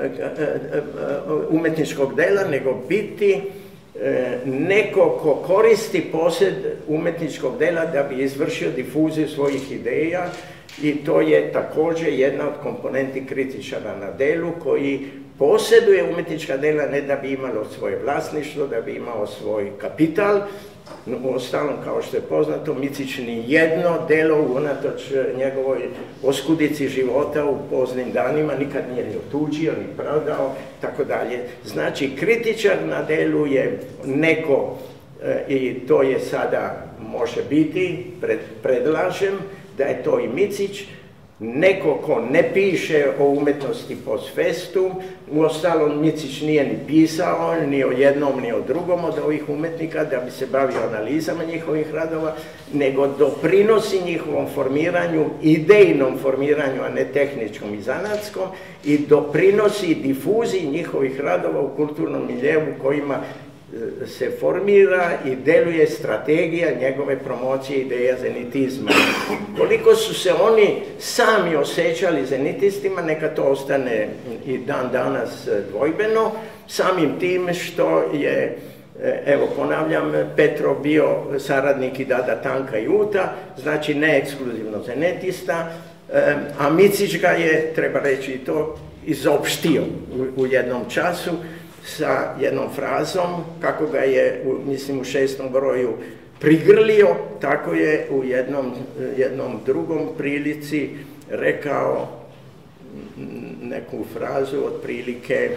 umjetničkog dela, nego biti neko ko koristi posjed umjetničkog dela da bi izvršio difuziju svojih ideja, i to je također jedna od komponenti kritičara na delu koji posjeduje umjetnička dela ne da bi imalo svoje vlasništvo, da bi imao svoj kapital. U ostalom, kao što je poznato, Micić ni jedno delo unatoč njegovoj oskudici života u poznim danima nikad nije ni otuđio, ni prodao, tako dalje. Znači, kritičar na delu je neko, i to je sada, može biti, pred, predlažem, da je to i Micić, neko ko ne piše o umjetnosti post festum. Uostalom, Micić nije ni pisao ni o jednom ni o drugom od ovih umjetnika da bi se bavio analizama njihovih radova, nego doprinosi njihovom formiranju, idejnom formiranju, a ne tehničkom i zanatskom, i doprinosi difuziji njihovih radova u kulturnom miljevu kojima se formira i deluje strategija njegove promocije ideja zenitizma. Koliko su se oni sami osjećali zenitistima, neka to ostane i dan danas dvojbeno, samim tim što je, evo ponavljam, Petrov bio saradnik i Dada Tanka i Uta, znači ne ekskluzivno zenetista, a Micić ga je, treba reći i to, izopštio u, u jednom času sa jednom frazom, kako ga je, u, mislim, u šestom broju prigrlio, tako je u jednom, jednom drugom prilici rekao neku frazu otprilike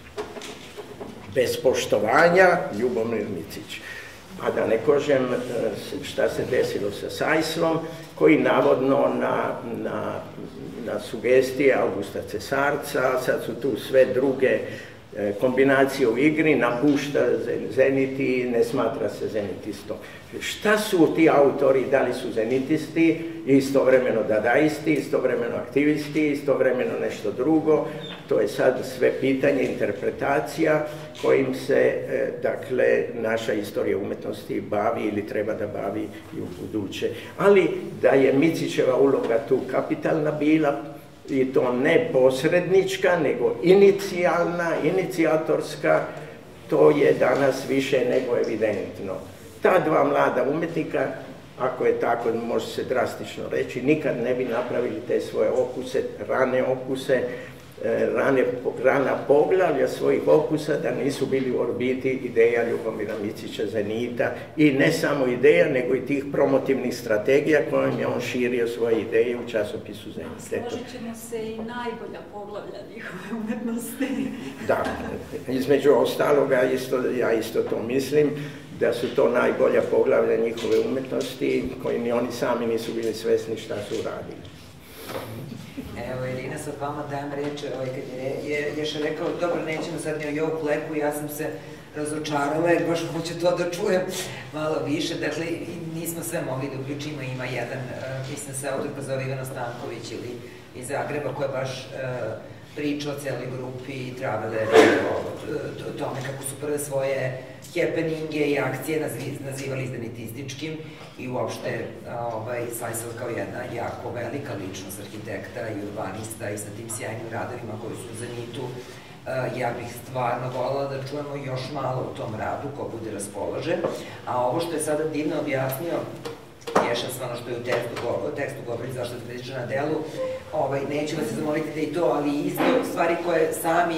bez poštovanja Ljubomir Micić. A da ne kažem šta se desilo sa Sajslom, koji navodno na, na, na sugestije Augusta Cesarca, sad su tu sve druge kombinacije u igri, napušta Zeniti, ne smatra se zenitistom. Šta su ti autori, da li su zenitisti, istovremeno dadaisti, istovremeno aktivisti, istovremeno nešto drugo, to je sad sve pitanje interpretacija kojim se, dakle, naša istorija umjetnosti bavi ili treba da bavi i u buduće. Ali da je Micićeva uloga tu kapitalna bila, i to ne posrednička, nego inicijalna, inicijatorska, to je danas više nego evidentno. Ta dva mlada umjetnika, ako je tako, može se drastično reći, nikad ne bi napravili te svoje opuse, rane opuse, rane, rana poglavlja svojih opusa da nisu bili u orbiti ideja Ljubomira Micića Zenita, i ne samo ideja, nego i tih promotivnih strategija kojim je on širio svoje ideje u časopisu Zenit. Složit ćemo se i najbolja poglavlja njihove umjetnosti. Da, između ostaloga, isto, ja isto to mislim, da su to najbolja poglavlja njihove umjetnosti, koji ni oni sami nisu bili svesni šta su uradili. Evo, Irina, sad vama dajem reč, ovaj, kad je Ješa rekao, dobro, nećemo sad ni o Jovu Pleku, ja sam se razočarala, jer baš hoću to da čujem malo više. Dakle, nismo sve mogli da uključimo, ima jedan, mislim se autorka zove Ivana Stanković ili iz Zagreba, koja baš priča o celoj grupi traveleri, o tome kako su prve svoje happeninge i akcije nazivali izdanitističkim i uopšte Sajsel kao jedna jako velika ličnost arhitekta i urbanista i sa tim sjajnim radovima koji su u zenitu. Ja bih stvarno voljela da čujemo još malo o tom radu, ko bude raspoložen. A ovo što je sada divno objasnio Ješa, sve ono što je u tekstu govori zašto se kritiča na delu, neću vas se zamoliti da i to, ali isto stvari koje sami,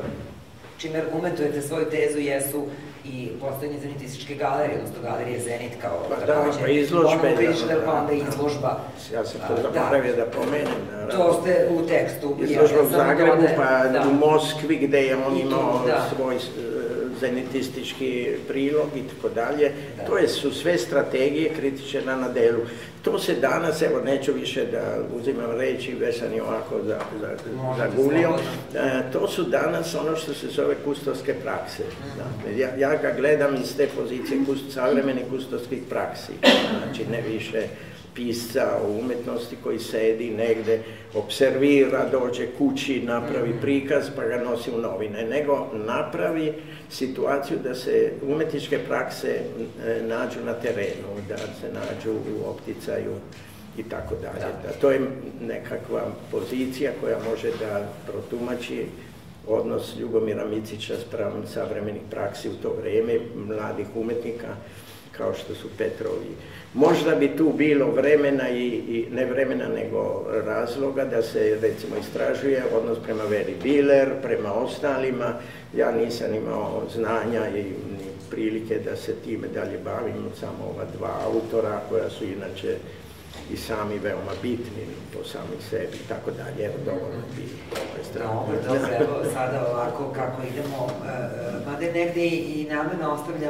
čime argumentujete svoju tezu, jesu i postojanje zenitističke galerije, odnosno galerije Zenit kao takođe. Pa izložbe. Pa onda izložba. Ja sam to zaboravio da pomenem. To ste u tekstu. Izložba u Zagrebu, pa u Moskvi gde je on imao svoj zenitistički prilog i tako dalje. To su sve strategije kritičara na delu. To se danas, evo neću više da uzimam reći, već sam i ovako zagulio, to su danas ono što se zove kustovske prakse. Ja ga gledam iz te pozicije savremenih kustovskih praksi, znači ne više pisca o umetnosti koji sedi negde, observira, dođe kući, napravi prikaz pa ga nosi u novine, nego napravi situaciju da se umetničke prakse nađu na terenu, da se nađu u opticaju i tako dalje. To je nekakva pozicija koja može da protumači odnos Ljubomira Micića spram savremenih praksi u to vreme, mladih umetnika, kao što su Petrovi. Možda bi tu bilo vremena i ne vremena, nego razloga da se, recimo, istražuje odnos prema Veri Biler, prema ostalima. Ja nisam imao znanja i prilike da se time dalje bavim, samo ova dva autora koja su inače i sami veoma bitni po samih sebi i tako dalje. Evo, dovoljno bi ove strane. Dobro, dobro, evo sada ovako kako idemo, mada negde i namerno ostavljam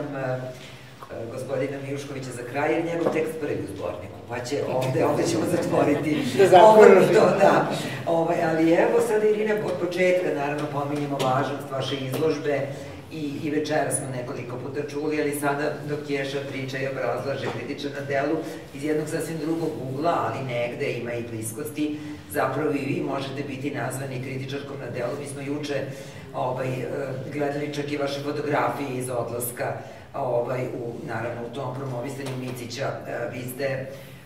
gospodina Mijuškovića za kraj, jer njegov tekst prvi u zborniku, pa će ovde, ovde ćemo zatvoriti to, da. Ali evo sada, Irina, od početka naravno pominjemo važnost vaše izložbe i večera smo nekoliko puta čuli, ali sada dok Ješa priča i obrazlaže kritičar na delu iz jednog sasvim drugog ugla, ali negde ima i bliskosti, zapravo i vi možete biti nazvani kritičarkom na delu. Mi smo juče gledali čak i vaše fotografije iz odlaska, naravno u tom promovisanju Micića. Vi ste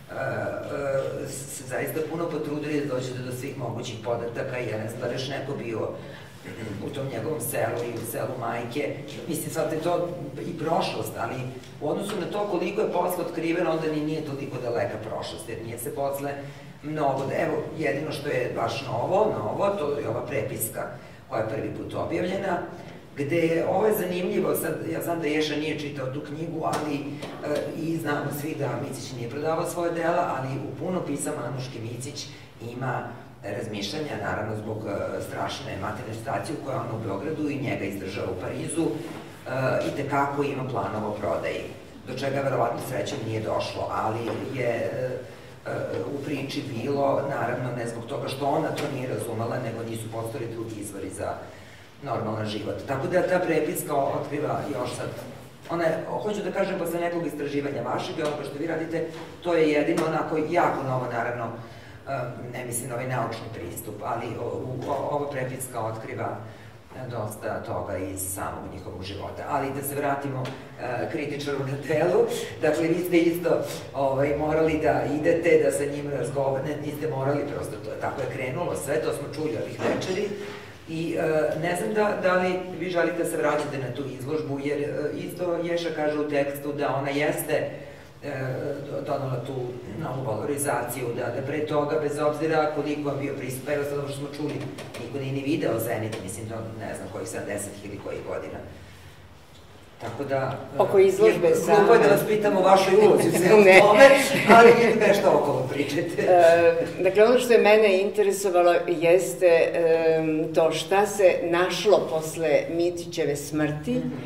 se zaista puno potrudili da dođete do svih mogućih podataka i ja ne znam da još neko bio u tom njegovom selu i u selu majke. Mislim, sad je to i prošlost, ali u odnosu na to koliko je posle otkriveno, onda ni nije toliko daleka prošlost, jer nije se posle mnogo. Evo, jedino što je baš novo, novo, to je ova prepiska koja je prvi put objavljena, gde ovo je zanimljivo, sad ja znam da Ješa nije čitao tu knjigu, ali i znamo svi da Micić nije prodavao svoje dela, ali u puno pisama Anuške Micić ima razmišljanja, naravno zbog strašne materijalne situacije u kojoj je ona u Beogradu i njega izdržava u Parizu, i tekako ima planova o prodaji, do čega verovatno srećom nije došlo, ali je u priči bilo, naravno ne zbog toga što ona to nije razumela, nego nisu postojali drugi izvori za normalan život. Tako da ta prepiska otkriva još sad, ona je, hoću da kažem, posle nekog istraživanja vašeg i onoga što vi radite, to je jedino onako jako novo, naravno, ne mislim na ovaj naučni pristup, ali ova prepiska otkriva dosta toga iz samog njihovog života. Ali da se vratimo kritičaru na delu, dakle, vi ste isto morali da idete, da sa njim razgovarate, niste morali, prosto tako je krenulo sve, to smo čuli ovih večeri. I ne znam da li vi želite da se vraćate na tu izložbu, jer isto Ješa kaže u tekstu da ona jeste donala tu novu valorizaciju, da pre toga, bez obzira koliko je bio pristup, evo sad ovo što smo čuli, niko nije ni video Zenit, mislim, do ne znam kojih sedamdeset ili kojih godina. Tako da... Oko izložbe same... Glupo je da vas pitamo o vašoj ulozi u svemu tome, ali nešto okolo pričate. Dakle, ono što je mene interesovalo jeste to šta se našlo posle Micićeve smrti,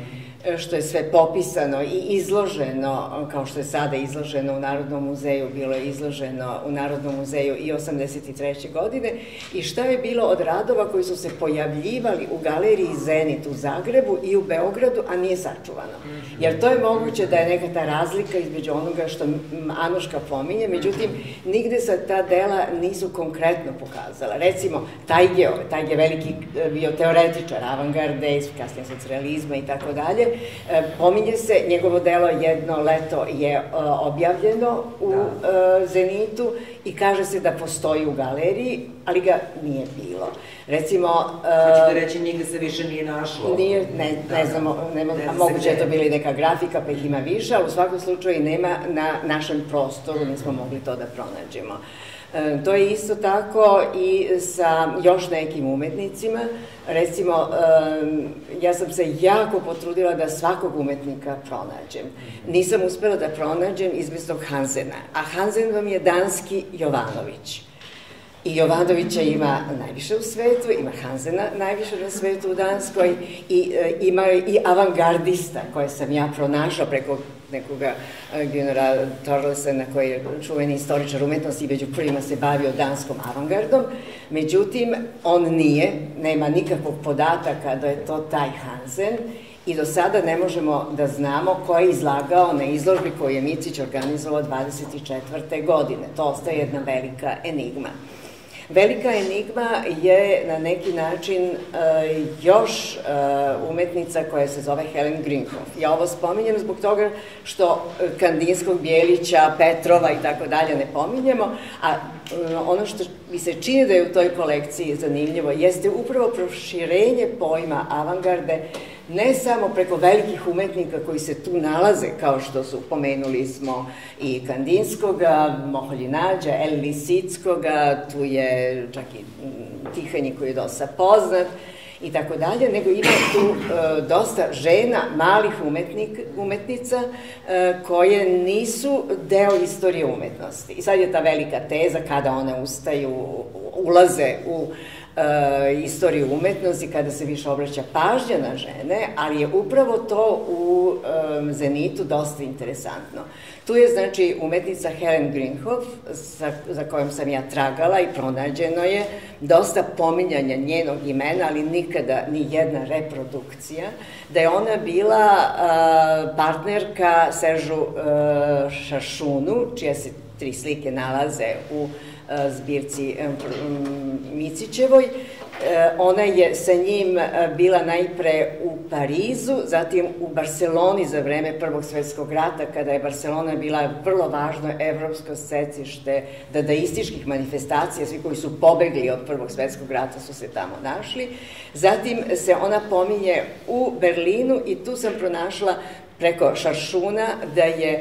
što je sve popisano i izloženo, kao što je sada izloženo u Narodnom muzeju, bilo je izloženo u Narodnom muzeju i osamdeset treće godine, i šta je bilo od radova koji su se pojavljivali u galeriji Zenit u Zagrebu i u Beogradu, a nije sačuvano. Jer to je moguće da je neka ta razlika između onoga što Anuška pominje, međutim, nigde se ta dela nisu konkretno pokazala. Recimo, Tajgeo, Tajge veliki bio teoretičar avangarde, kasnije socrealizma i tako dalje, pominje se, njegovo delo Jedno leto je objavljeno u Zenitu i kaže se da postoji u galeriji, ali ga nije bilo. Recimo... Hoćete reći, nigde se više nije našlo? Nije, ne znamo, moguće je to bila neka grafika, pa ih ima više, ali u svakom slučaju nema na našem prostoru, nismo mogli to da pronađemo. To je isto tako i sa još nekim umetnicima. Recimo, ja sam se jako potrudila da svakog umetnika pronađem. Nisam uspela da pronađem izvesnog Hansena, a Hansen vam je danski Jovanović. I Jovanovića ima najviše u svetu, ima Hansena najviše na svetu u Danskoj, i ima i avangardista koje sam ja pronašla preko nekoga generala Torlesena, koji je čuveni istoričar umetnosti i među prvima se bavio danskom avangardom. Međutim, on nije, nema nikakvog podataka da je to taj Hansen, i do sada ne možemo da znamo ko je izlagao na izložbi koju je Micić organizovao dvadeset četvrte godine. To ostaje jedna velika enigma. Velika enigma je na neki način još umetnica koja se zove Helen Greenhoff. Ja ovo spominjem zbog toga što Kandinskog, Bjelića, Petrova i tako dalje ne pominjemo, a ono što mi se čini da je u toj kolekciji zanimljivo jeste upravo proširenje pojma avangarde, ne samo preko velikih umetnika koji se tu nalaze, kao što su, pomenuli smo i Kandinskoga, Moholjinađa, El Lisickoga, tu je čak i Tihanji koji je dosta poznat i tako dalje, nego ima tu dosta žena, malih umetnica koje nisu deo istorije umetnosti. I sad je ta velika teza kada one ustaju, ulaze u istoriju umetnosti, kada se više obraća pažnja na žene, ali je upravo to u Zenitu dosta interesantno. Tu je, znači, umetnica Helen Greenhoff, za kojom sam ja tragala i pronađeno je dosta pominjanja njenog imena, ali nikada ni jedna reprodukcija, da je ona bila partnerka Seržu Šaršunu, čije se tri slike nalaze u zbirci Micićevoj. Ona je sa njim bila najpre u Parizu, zatim u Barseloni za vreme Prvog svetskog rata, kada je Barselona bila vrlo važno evropsko scecište dadaističkih manifestacija, svi koji su pobegli od Prvog svetskog rata su se tamo našli. Zatim se ona pominje u Berlinu i tu sam pronašla preko Šaršuna da je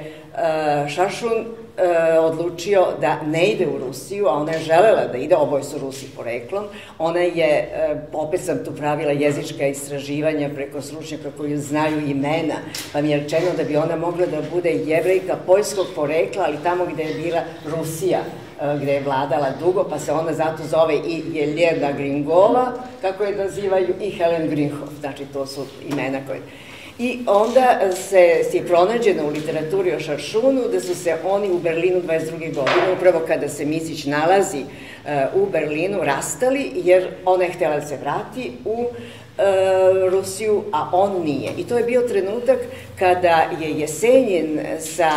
Šaršun odlučio da ne ide u Rusiju, a ona je želela da ide, oboje su Rusi poreklom. Ona je, opet sam tu pravila jezička istraživanja preko stručnjaka koji znaju imena, pa mi je rečeno da bi ona mogla da bude Jevrejka poljskog porekla, ali tamo gde je bila Rusija, gde je vladala dugo, pa se ona zato zove i Jeljena Gringova, kako je nazivaju, i Helen Greenhoff, znači to su imena koje... I onda se je pronađeno u literaturi o Šaršunu da su se oni u Berlinu dvadeset druge godine, upravo kada se Micić nalazi u Berlinu, rastali, jer ona je htjela da se vrati u Rusiju, a on nije. I to je bio trenutak kada je Jesenjin sa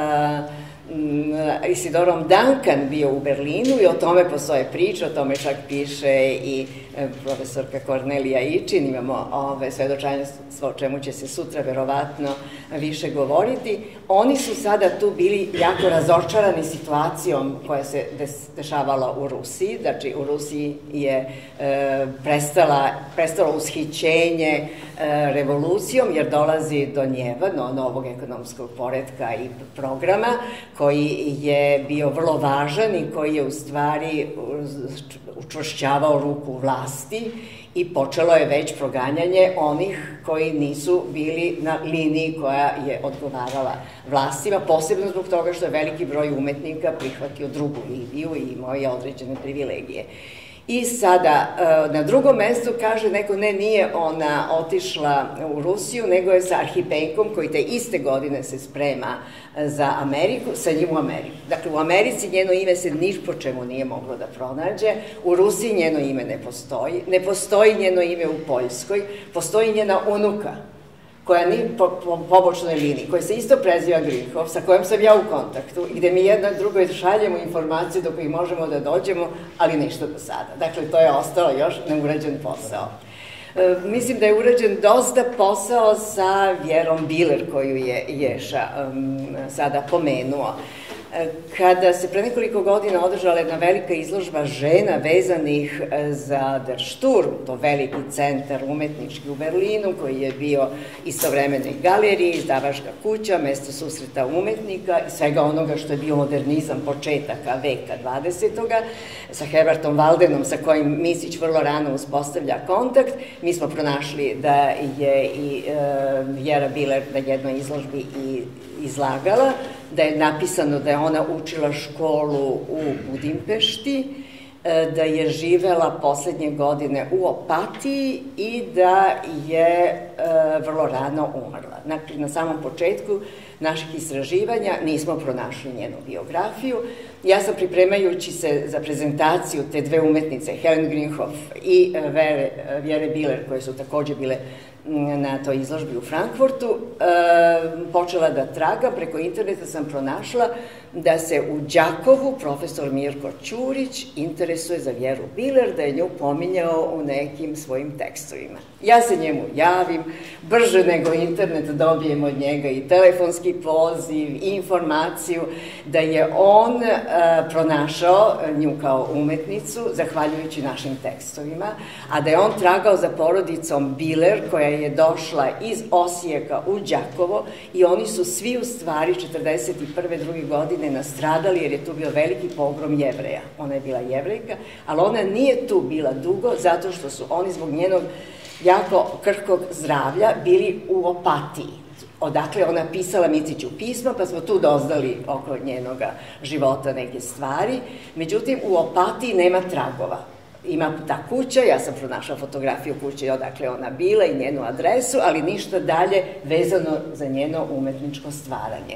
Isidorom Duncan bio u Berlinu i o tome postoje priče, o tome čak piše i profesorka Kornelija Ičin, imamo svedočanje o čemu će se sutra verovatno više govoriti. Oni su sada tu bili jako razočarani situacijom koja se dešavala u Rusiji, znači u Rusiji je prestalo ushićenje revolucijom jer dolazi do njeva, do novog ekonomskog poretka i programa koji je bio vrlo važan i koji je u stvari učvršćavao ruku vlasti i počelo je već proganjanje onih koji nisu bili na liniji koja je odgovarala vlastima, posebno zbog toga što je veliki broj umetnika prihvatio drugu liniju i imao je određene privilegije. I sada na drugom mestu kaže neko, ne, nije ona otišla u Rusiju, nego je sa Arhipenkom koji te iste godine se sprema za Ameriku, sa njim u Ameriku. Dakle, u Americi njeno ime se niš po čemu nije moglo da pronađe, u Rusiji njeno ime ne postoji, ne postoji njeno ime u Poljskoj, postoji njena unuka, koja ni po, po pobočnoj liniji, koja se isto preziva Grinhof, sa kojom sam ja u kontaktu, gde mi jedna drugoj šaljemo informacije do kojih možemo da dođemo, ali ništa do sada. Dakle, to je ostalo još neurađen posao. E, mislim da je urađen dosta posao sa Vjerom Biler, koju je Ješa um, sada pomenuo. Kada se pre nekoliko godina održala jedna velika izložba žena vezanih za Der Sturm, to veliki centar umetnički u Berlinu, koji je bio istovremeno i galerija, izdavačka kuća, mesto susreta umetnika i svega onoga što je bio modernizam početaka veka dvadesetoga, sa Herbertom Waldenom, sa kojim Misić vrlo rano uspostavlja kontakt. Mi smo pronašli da je i e, Vjera Biler na jednoj izložbi i izlagala, da je napisano da je ona učila školu u Budimpešti, da je živela poslednje godine u Opatiji i da je vrlo rano umrla. Dakle, na samom početku naših istraživanja nismo pronašli njenu biografiju. Ja sam, pripremajući se za prezentaciju te dve umetnice, Helen Grinhof i Vjere Biler, koje su takođe bile na toj izložbi u Frankfurtu, počela da traga, preko interneta sam pronašla da se u Đakovu profesor Mirko Ćurić interesuje za Vjeru Biler, da je nju pominjao u nekim svojim tekstovima. Ja se njemu javim, brže nego internet dobijem od njega i telefonski poziv, i informaciju da je on pronašao nju kao umetnicu, zahvaljujući našim tekstovima, a da je on tragao za porodicom Biler, koja je došla iz Osijeka u Đakovo, i oni su svi u stvari četrdeset prve druge godine nastradali jer je tu bio veliki pogrom Jevreja. Ona je bila Jevrejka, ali ona nije tu bila dugo zato što su oni zbog njenog jako krhkog zdravlja bili u Opatiji. Odakle ona pisala Miciću pisma, pa smo tu doznali oko njenoga života neke stvari. Međutim, u Opatiji nema tragova. Ima ta kuća, ja sam pronašla fotografiju kuće odakle ona bila i njenu adresu, ali ništa dalje vezano za njeno umetničko stvaranje.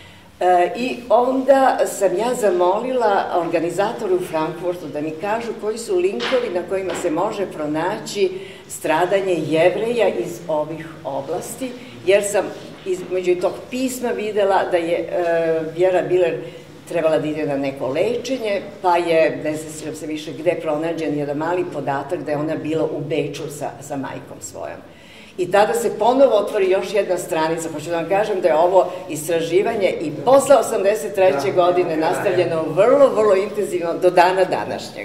I onda sam ja zamolila organizatoru u Frankfurtu da mi kažu koji su linkovi na kojima se može pronaći stradanje Jevreja iz ovih oblasti, jer sam između tog pisma videla da je Vjera Biler trebala da ide na neko lečenje, pa je, ne znam se više gde, pronađen jedan mali podatak da je ona bila u Beču sa, sa majkom svojom. I tada se ponovo otvori još jedna stranica, pa ću da vam kažem da je ovo istraživanje i posle osamdeset treće godine nastavljeno vrlo, vrlo intenzivno do dana današnjeg.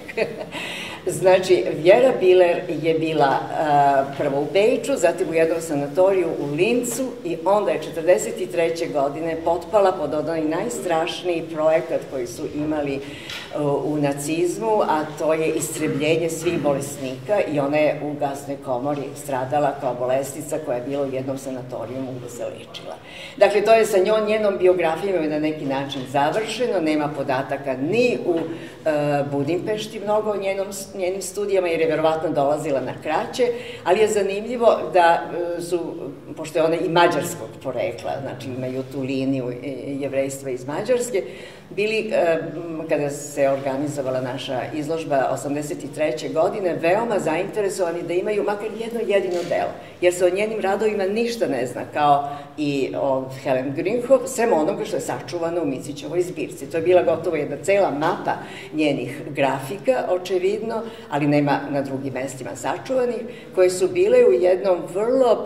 Znači, Vjera Biler je bila prvo u Beču, zatim u jednom sanatoriju u Lincu i onda je četrdeset treće godine potpala pod onaj najstrašniji projekat koji su imali u nacizmu, a to je istrebljenje svih bolesnika i ona je u gasnoj komori stradala kao bolesnica koja je bila u jednom sanatorijumu gde se lečila. Dakle, to je sa njom, njenom biografijom na neki način završeno, nema podataka ni u Budimpešti mnogo o njenom njenim studijama, jer je verovatno dolazila na kraće, ali je zanimljivo da su, pošto je ona i mađarskog porekla, znači imaju tu liniju jevrejstva iz Mađarske, bili, kada se organizovala naša izložba osamdeset treće godine, veoma zainteresovani da imaju makar jedno jedino delo, jer se o njenim radovima ništa ne zna, kao i od Helen Grinhof, sem onoga što je sačuvano u Micićevoj zbirci. To je bila gotovo jedna cela mapa njenih grafika, očevidno, ali nema na drugim mestima sačuvanih, koje su bile u jednom vrlo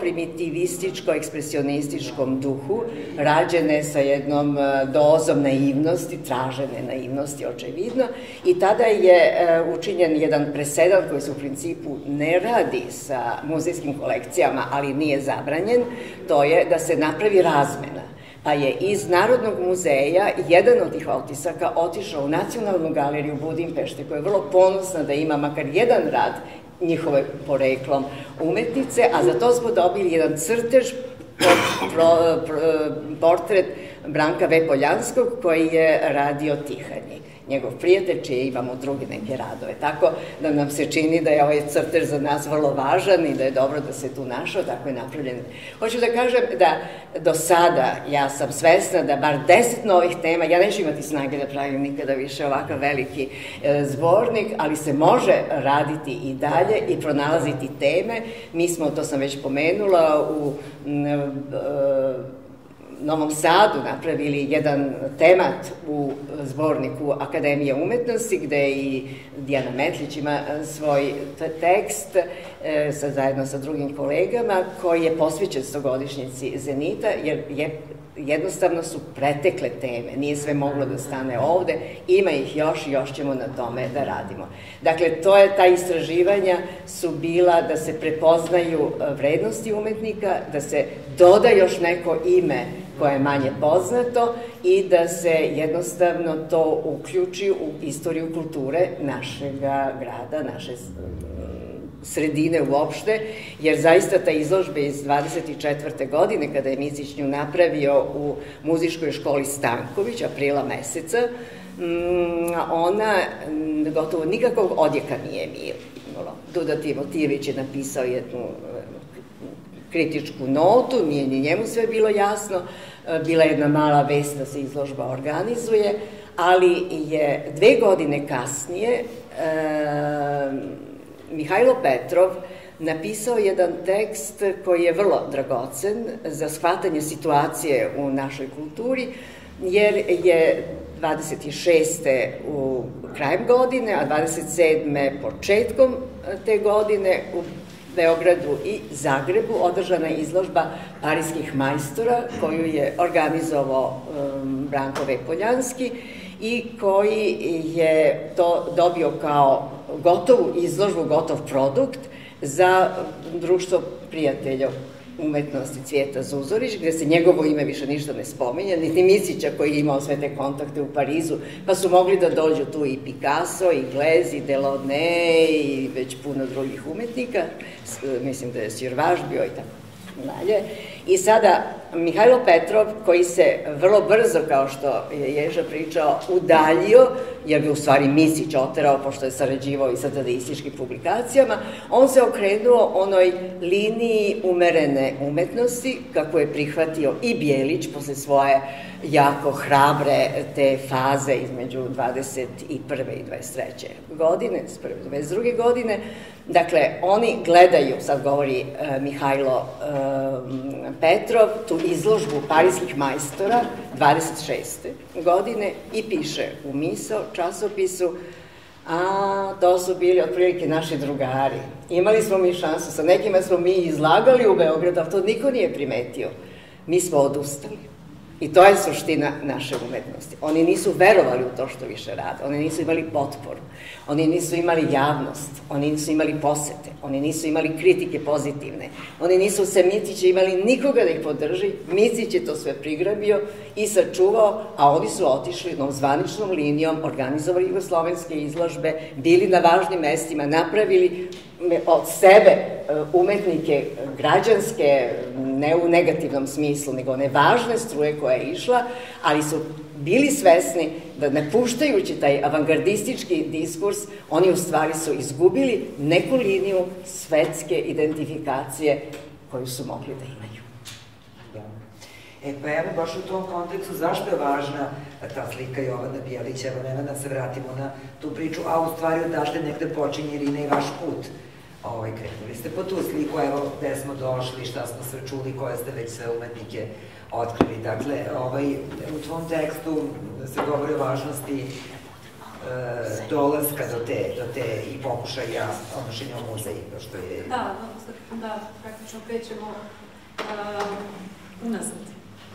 primitivističko-ekspresionističkom duhu, rađene sa jednom dozom naivnosti, tražene naivnosti, očevidno, i tada je učinjen jedan presedan koji se u principu ne radi sa muzejskim kolekcijama, ali nije zabranjen, to je da se napravi razmena. Pa je iz Narodnog muzeja jedan od tih otisaka otišao u Nacionalnu galeriju Budimpešte, koja je vrlo ponosna da ima makar jedan rad njihove poreklom umetnice, a za to smo dobili jedan crtež, portret Branka V. Poljanskog koji je radio Tihanji. njegov prijatelj, čije imamo drugi neke radove. Tako da nam se čini da je ovaj crtež za nas vrlo važan i da je dobro da se tu našao, tako je napravljen. Hoću da kažem da do sada ja sam svesna da bar deset novih tema, ja neću imati snage da pravim nikada više ovakav veliki zbornik, ali se može raditi i dalje i pronalaziti teme. Mi smo, to sam već pomenula, u Novom Sadu napravili jedan temat u zborniku Akademije umetnosti, gde i Dijana Metlić ima svoj tekst zajedno sa drugim kolegama, koji je posvećen stogodišnjici Zenita, jer je jednostavno su pretekle teme, nije sve moglo da stane ovde, ima ih još i još ćemo na tome da radimo. Dakle, to je, ta istraživanja su bila da se prepoznaju vrednosti umetnika, da se doda još neko ime koje je manje poznato i da se jednostavno to uključi u istoriju kulture našeg grada, naše sredine uopšte, jer zaista ta izložba iz dvadeset četvrte godine, kada je Micić nju napravio u muzičkoj školi Stanković, aprila meseca, ona gotovo nikakvog odjeka nije imala. Duda Timotijević je napisao jednu kritičku notu, nije ni njemu sve bilo jasno, bila je jedna mala vest da se izložba organizuje, ali je dve godine kasnije Mihajlo Petrov napisao jedan tekst koji je vrlo dragocen za shvatanje situacije u našoj kulturi, jer je dvadeset šeste u krajem godine, a dvadeset sedme početkom te godine u Beogradu i Zagrebu održana izložba parijskih majstora koju je organizovao Branko Vepoljanski i koji je to dobio kao gotovu izložbu, gotov produkt za Društvo prijatelja umetnosti Cvijeta Zuzorić, gde se njegovo ime više ništa ne spominje, niti Micića koji je imao sve te kontakte u Parizu, pa su mogli da dođu tu i Picasso, i Glez, i Delaunay, i već puno drugih umetnika, mislim da je Sirvaš bio i tako dalje. I sada Mihajlo Petrov, koji se vrlo brzo, kao što je Ježa pričao, udaljio, jer bi u stvari Micić oterao, pošto je sarađivao i sa dadaističkim publikacijama, on se okrenuo onoj liniji umerene umetnosti, kako je prihvatio i Bjelić posle svoje jako hrabre te faze između dvadeset prve i dvadeset treće godine, s prve i dvadeset druge godine. Dakle, oni gledaju, sad govori Mihajlo Petrov, tu izložbu parijskih majstora dvadeset šeste godine i piše u Misao časopisu: a, to su bili otprilike naši drugari. Imali smo mi šansu, sa nekima smo mi izlagali u Beogradu, ali to niko nije primetio. Mi smo odustali. I to je suština naše umetnosti. Oni nisu verovali u to što više rade, oni nisu imali potporu, oni nisu imali javnost, oni nisu imali posete, oni nisu imali kritike pozitivne, oni nisu se Micića imali nikoga da ih podrži, Micić je to sve prigrabio i sačuvao, a oni su otišlinom zvaničnom linijom, organizovali jugoslovenske izložbe, bili na važnim mestima, napravili od sebe umetnike građanske, ne u negativnom smislu, nego one važne struje koja je išla, ali su bili svesni da ne puštajući taj avangardistički diskurs, oni u stvari su izgubili neku liniju svetske identifikacije koju su mogli da imaju. E pa evo, baš u tom kontekstu, zašto je važna ta slika Jovana Bjelića? Evo, nema da se vratimo na tu priču, a u stvari odašte negde počinje Irina i vaš put. Krenuli ste po tu sliku, evo, gde smo došli, šta smo sve čuli, koje ste već sve umetnike otkrili. Dakle, u tvom tekstu se govori o važnosti dolaska do te i pokušaja odnošenja u muzej, što je... Da, da, praktično krećemo unazad.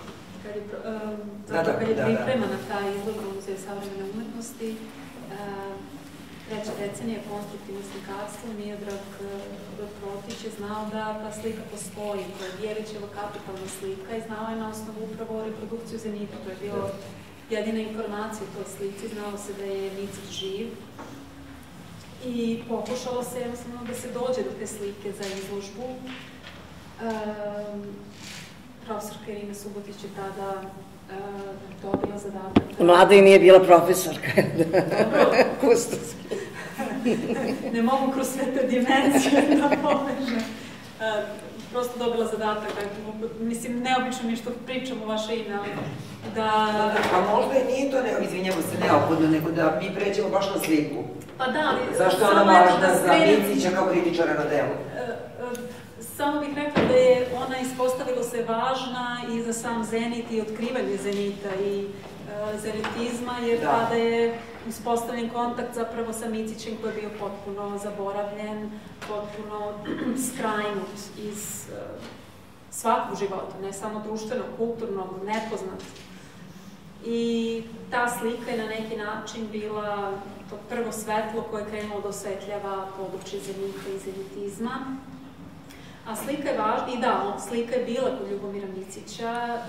Zato kad je pripremana ta izložba u Muzeju savremene umetnosti, treća decenija konstruktivno slikarstvo, Miodrag Protić je znao da ta slika postoji, to je Bjelićeva kapitalna slika i znao je na osnovu upravo reprodukciju Zenita, to je bilo jedina informacija u toj slici, znalo se da je Micić živ i pokušalo se jednostavno da se dođe do te slike za izložbu. profesorka Irina Subotić je tada dobila zadatak. Mlada i nije bila profesorka. Dobro. Kustovski. Ne mogu kroz sve te dimenzije da povežem. Prosto dobila zadatak, mislim, neobično mi što pričam u vaše ime, ali da... A možda i nije to, izvinjamo se, neophodno, nego da mi pređemo baš na sliku. Pa da, ali... Zašto je ona važna za Micića kao kritičara na delu? Samo bih rekla da je ona ispostavila se važna i za sam Zenit i otkrivanje Zenita i zenitizma, jer tada je uspostavljen kontakt zapravo sa Micićem koji je bio potpuno zaboravljen, potpuno skrajnut iz svakog života, ne samo društvenog, kulturnog, nepoznat. I ta slika je na neki način bila to prvo svetlo koje je krenulo da osvetljava područje Zenita i zenitizma. A slika je važna, i da, slika je bila kod Ljubomira Micića,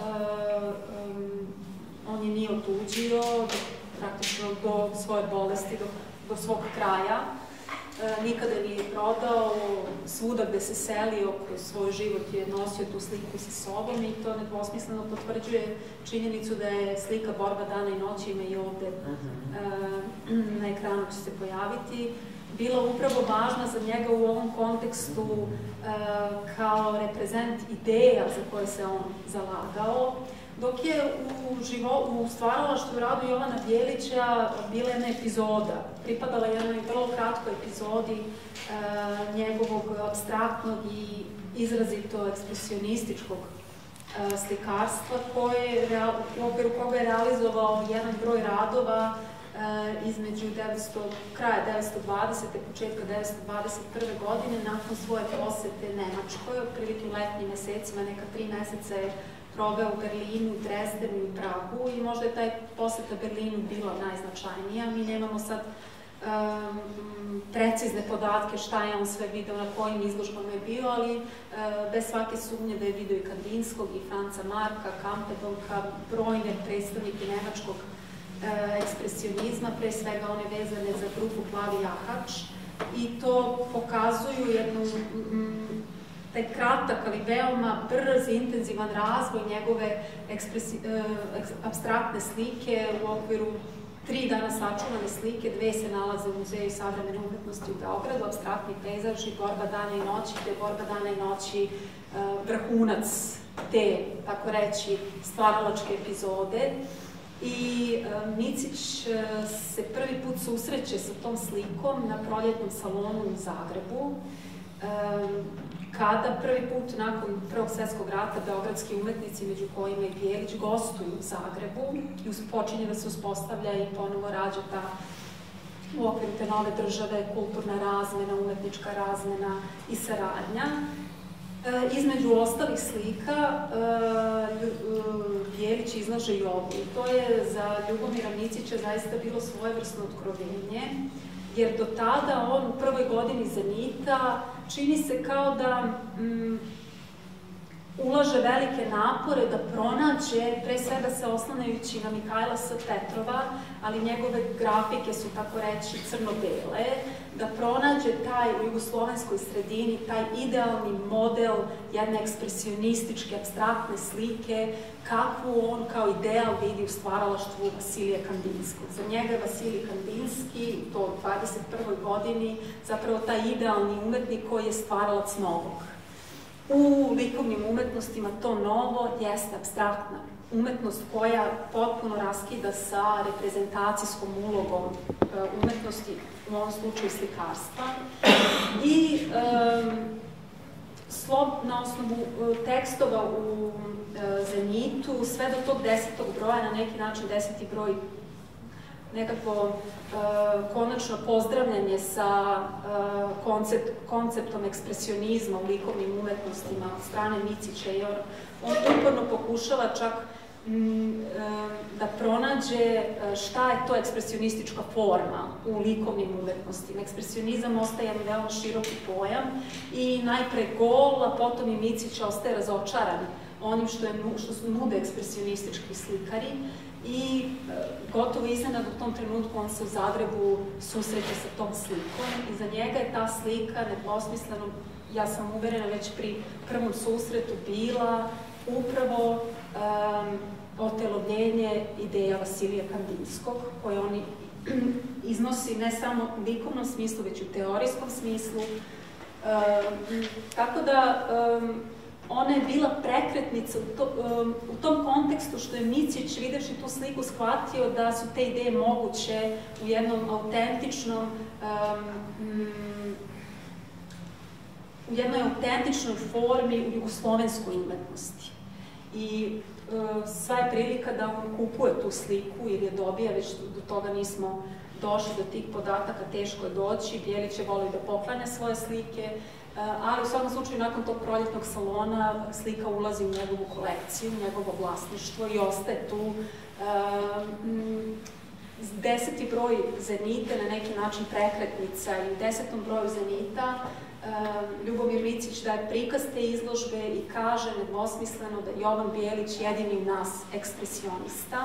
on je nije otuđio, praktično do svoje bolesti, do svog kraja. Nikada je nije prodao, svuda gde se selio, kroz svoj život je nosio tu sliku sa sobom i to nedvosmisleno potvrđuje činjenicu da je slika Borba dana i noći, ima i ovde na ekranu će se pojaviti, bila upravo važna za njega u ovom kontekstu kao reprezent ideja za koje se on zalagao, dok je u stvaralaštvu radu Jovana Bjelića bila jedna epizoda, pripadala jednoj vrlo kratkoj epizodi njegovog apstraktnog i izrazito ekspresionističkog slikarstva, u okviru koga je realizovao jedan broj radova između kraja devetsto dvadesete. početka devetsto dvadeset prve. godine, nakon svoje posete Nemačkoj, otprilike u letnjim mesecima, neka tri meseca je proveo u Berlinu, Dresdenu i Pragu i možda je taj poseta Berlinu bila najznačajnija. Mi nemamo sad precizne podatke šta je on sve video, na kojim izložbama je bio, ali bez svake sumnje da je video i Kandinskog i Franca Marka, Kampedonka, brojne predstavnike nemačkog ekspresionizma, pre svega one vezane za grupu Plavi jahač, i to pokazuju jednu, taj kratak, ali veoma brz i intenzivan razvoj njegove apstraktne slike u okviru tri dana sačuvane slike, dve se nalaze u Muzeju savremene umetnosti u Beogradu, apstraktni pejzaž i Borba dana i noći, gde je Borba dana i noći vrhunac te, tako reći, stvaralačke epizode. I Micić se prvi put susreće sa tom slikom na proljetnom salonu u Zagrebu, kada prvi put nakon Prvog svjetskog rata beogradski umetnici, među kojima i Bjelić, gostuju u Zagrebu i počinje da se uspostavlja i ponovo rađa ta u okviru te nove države kulturna razmena, umetnička razmena i saradnja. Između ostalih slika, Bjelić izlaže i ovu. I to je za Ljubomira Micića zaista bilo svojevrsno otkrovenje, jer do tada on u prvoj godini Zenita čini se kao da ulaže velike napore da pronađe, pre svega se oslanjajući na Mihajla S. Petrova, ali njegove grafike su, tako reći, crno-bele, da pronađe taj u jugoslovenskoj sredini, taj idealni model jedne ekspresionističke, apstraktne slike, kakvu on kao ideal vidi u stvaralaštvu Vasilija Kandinskog. Za njega je Vasilij Kandinski, to u dvadeset prvoj godini, zapravo taj idealni umetnik koji je stvaralac novog. U likovnim umetnostima to novo jeste apstraktna umetnost koja potpuno raskida sa reprezentacijskom ulogom umetnosti, u ovom slučaju slikarstva. I na osnovu tekstova u Zenitu, sve do tog desetog broja, na neki način deseti broj nekako konačno pozdravljanje sa konceptom ekspresionizma u likovnim umetnostima od strane Micića, jer on uporno pokušava čak da pronađe šta je to ekspresionistička forma u likovnim umetnostima. Ekspresionizam ostaje jedan veoma široki pojam i najpre gol, a potom i Micić ostaje razočaran onim što su nude ekspresionistički slikari. I gotovo iznenada u tom trenutku on se u Zagrebu susreće sa tom slikom i za njega je ta slika nedvosmisleno, ja sam uverena već pri prvom susretu, bila upravo otelovljenje ideja Vasilija Kandinskog, koje on iznosi ne samo u likovnom smislu, već i u teorijskom smislu. Tako da ona je bila prekretnica u tom kontekstu što je Micić, videvši tu sliku, shvatio da su te ideje moguće u jednom autentičnom, u jednoj autentičnoj formi u jugoslovenskoj umetnosti. I sva je prilika da on kupuje tu sliku ili je dobija, već do toga nismo došli, do tih podataka teško je doći. Bjelić je volio da poklanja svoje slike, ali u svakom slučaju nakon tog proljetnog salona slika ulazi u njegovu kolekciju, njegovo vlasništvo i ostaje tu. Deseti broj Zenita na neki način prekretnica i u desetom broju Zenita Ljubomir Micić daje prikaz te izložbe i kaže nedvosmisleno da je Jovan Bjelić jedini u nas ekspresionista.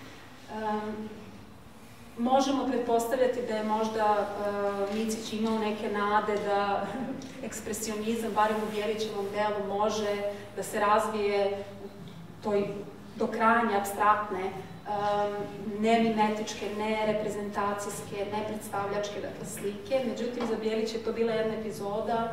Možemo pretpostavljati da je možda Micić imao neke nade da ekspresionizam, barem u Bjelićevom delu, može da se razvije toj do krajnje apstraktne, nemimetičke, nereprezentacijske, nepredstavljačke slike. Međutim, za Bjelić je to bila jedna epizoda.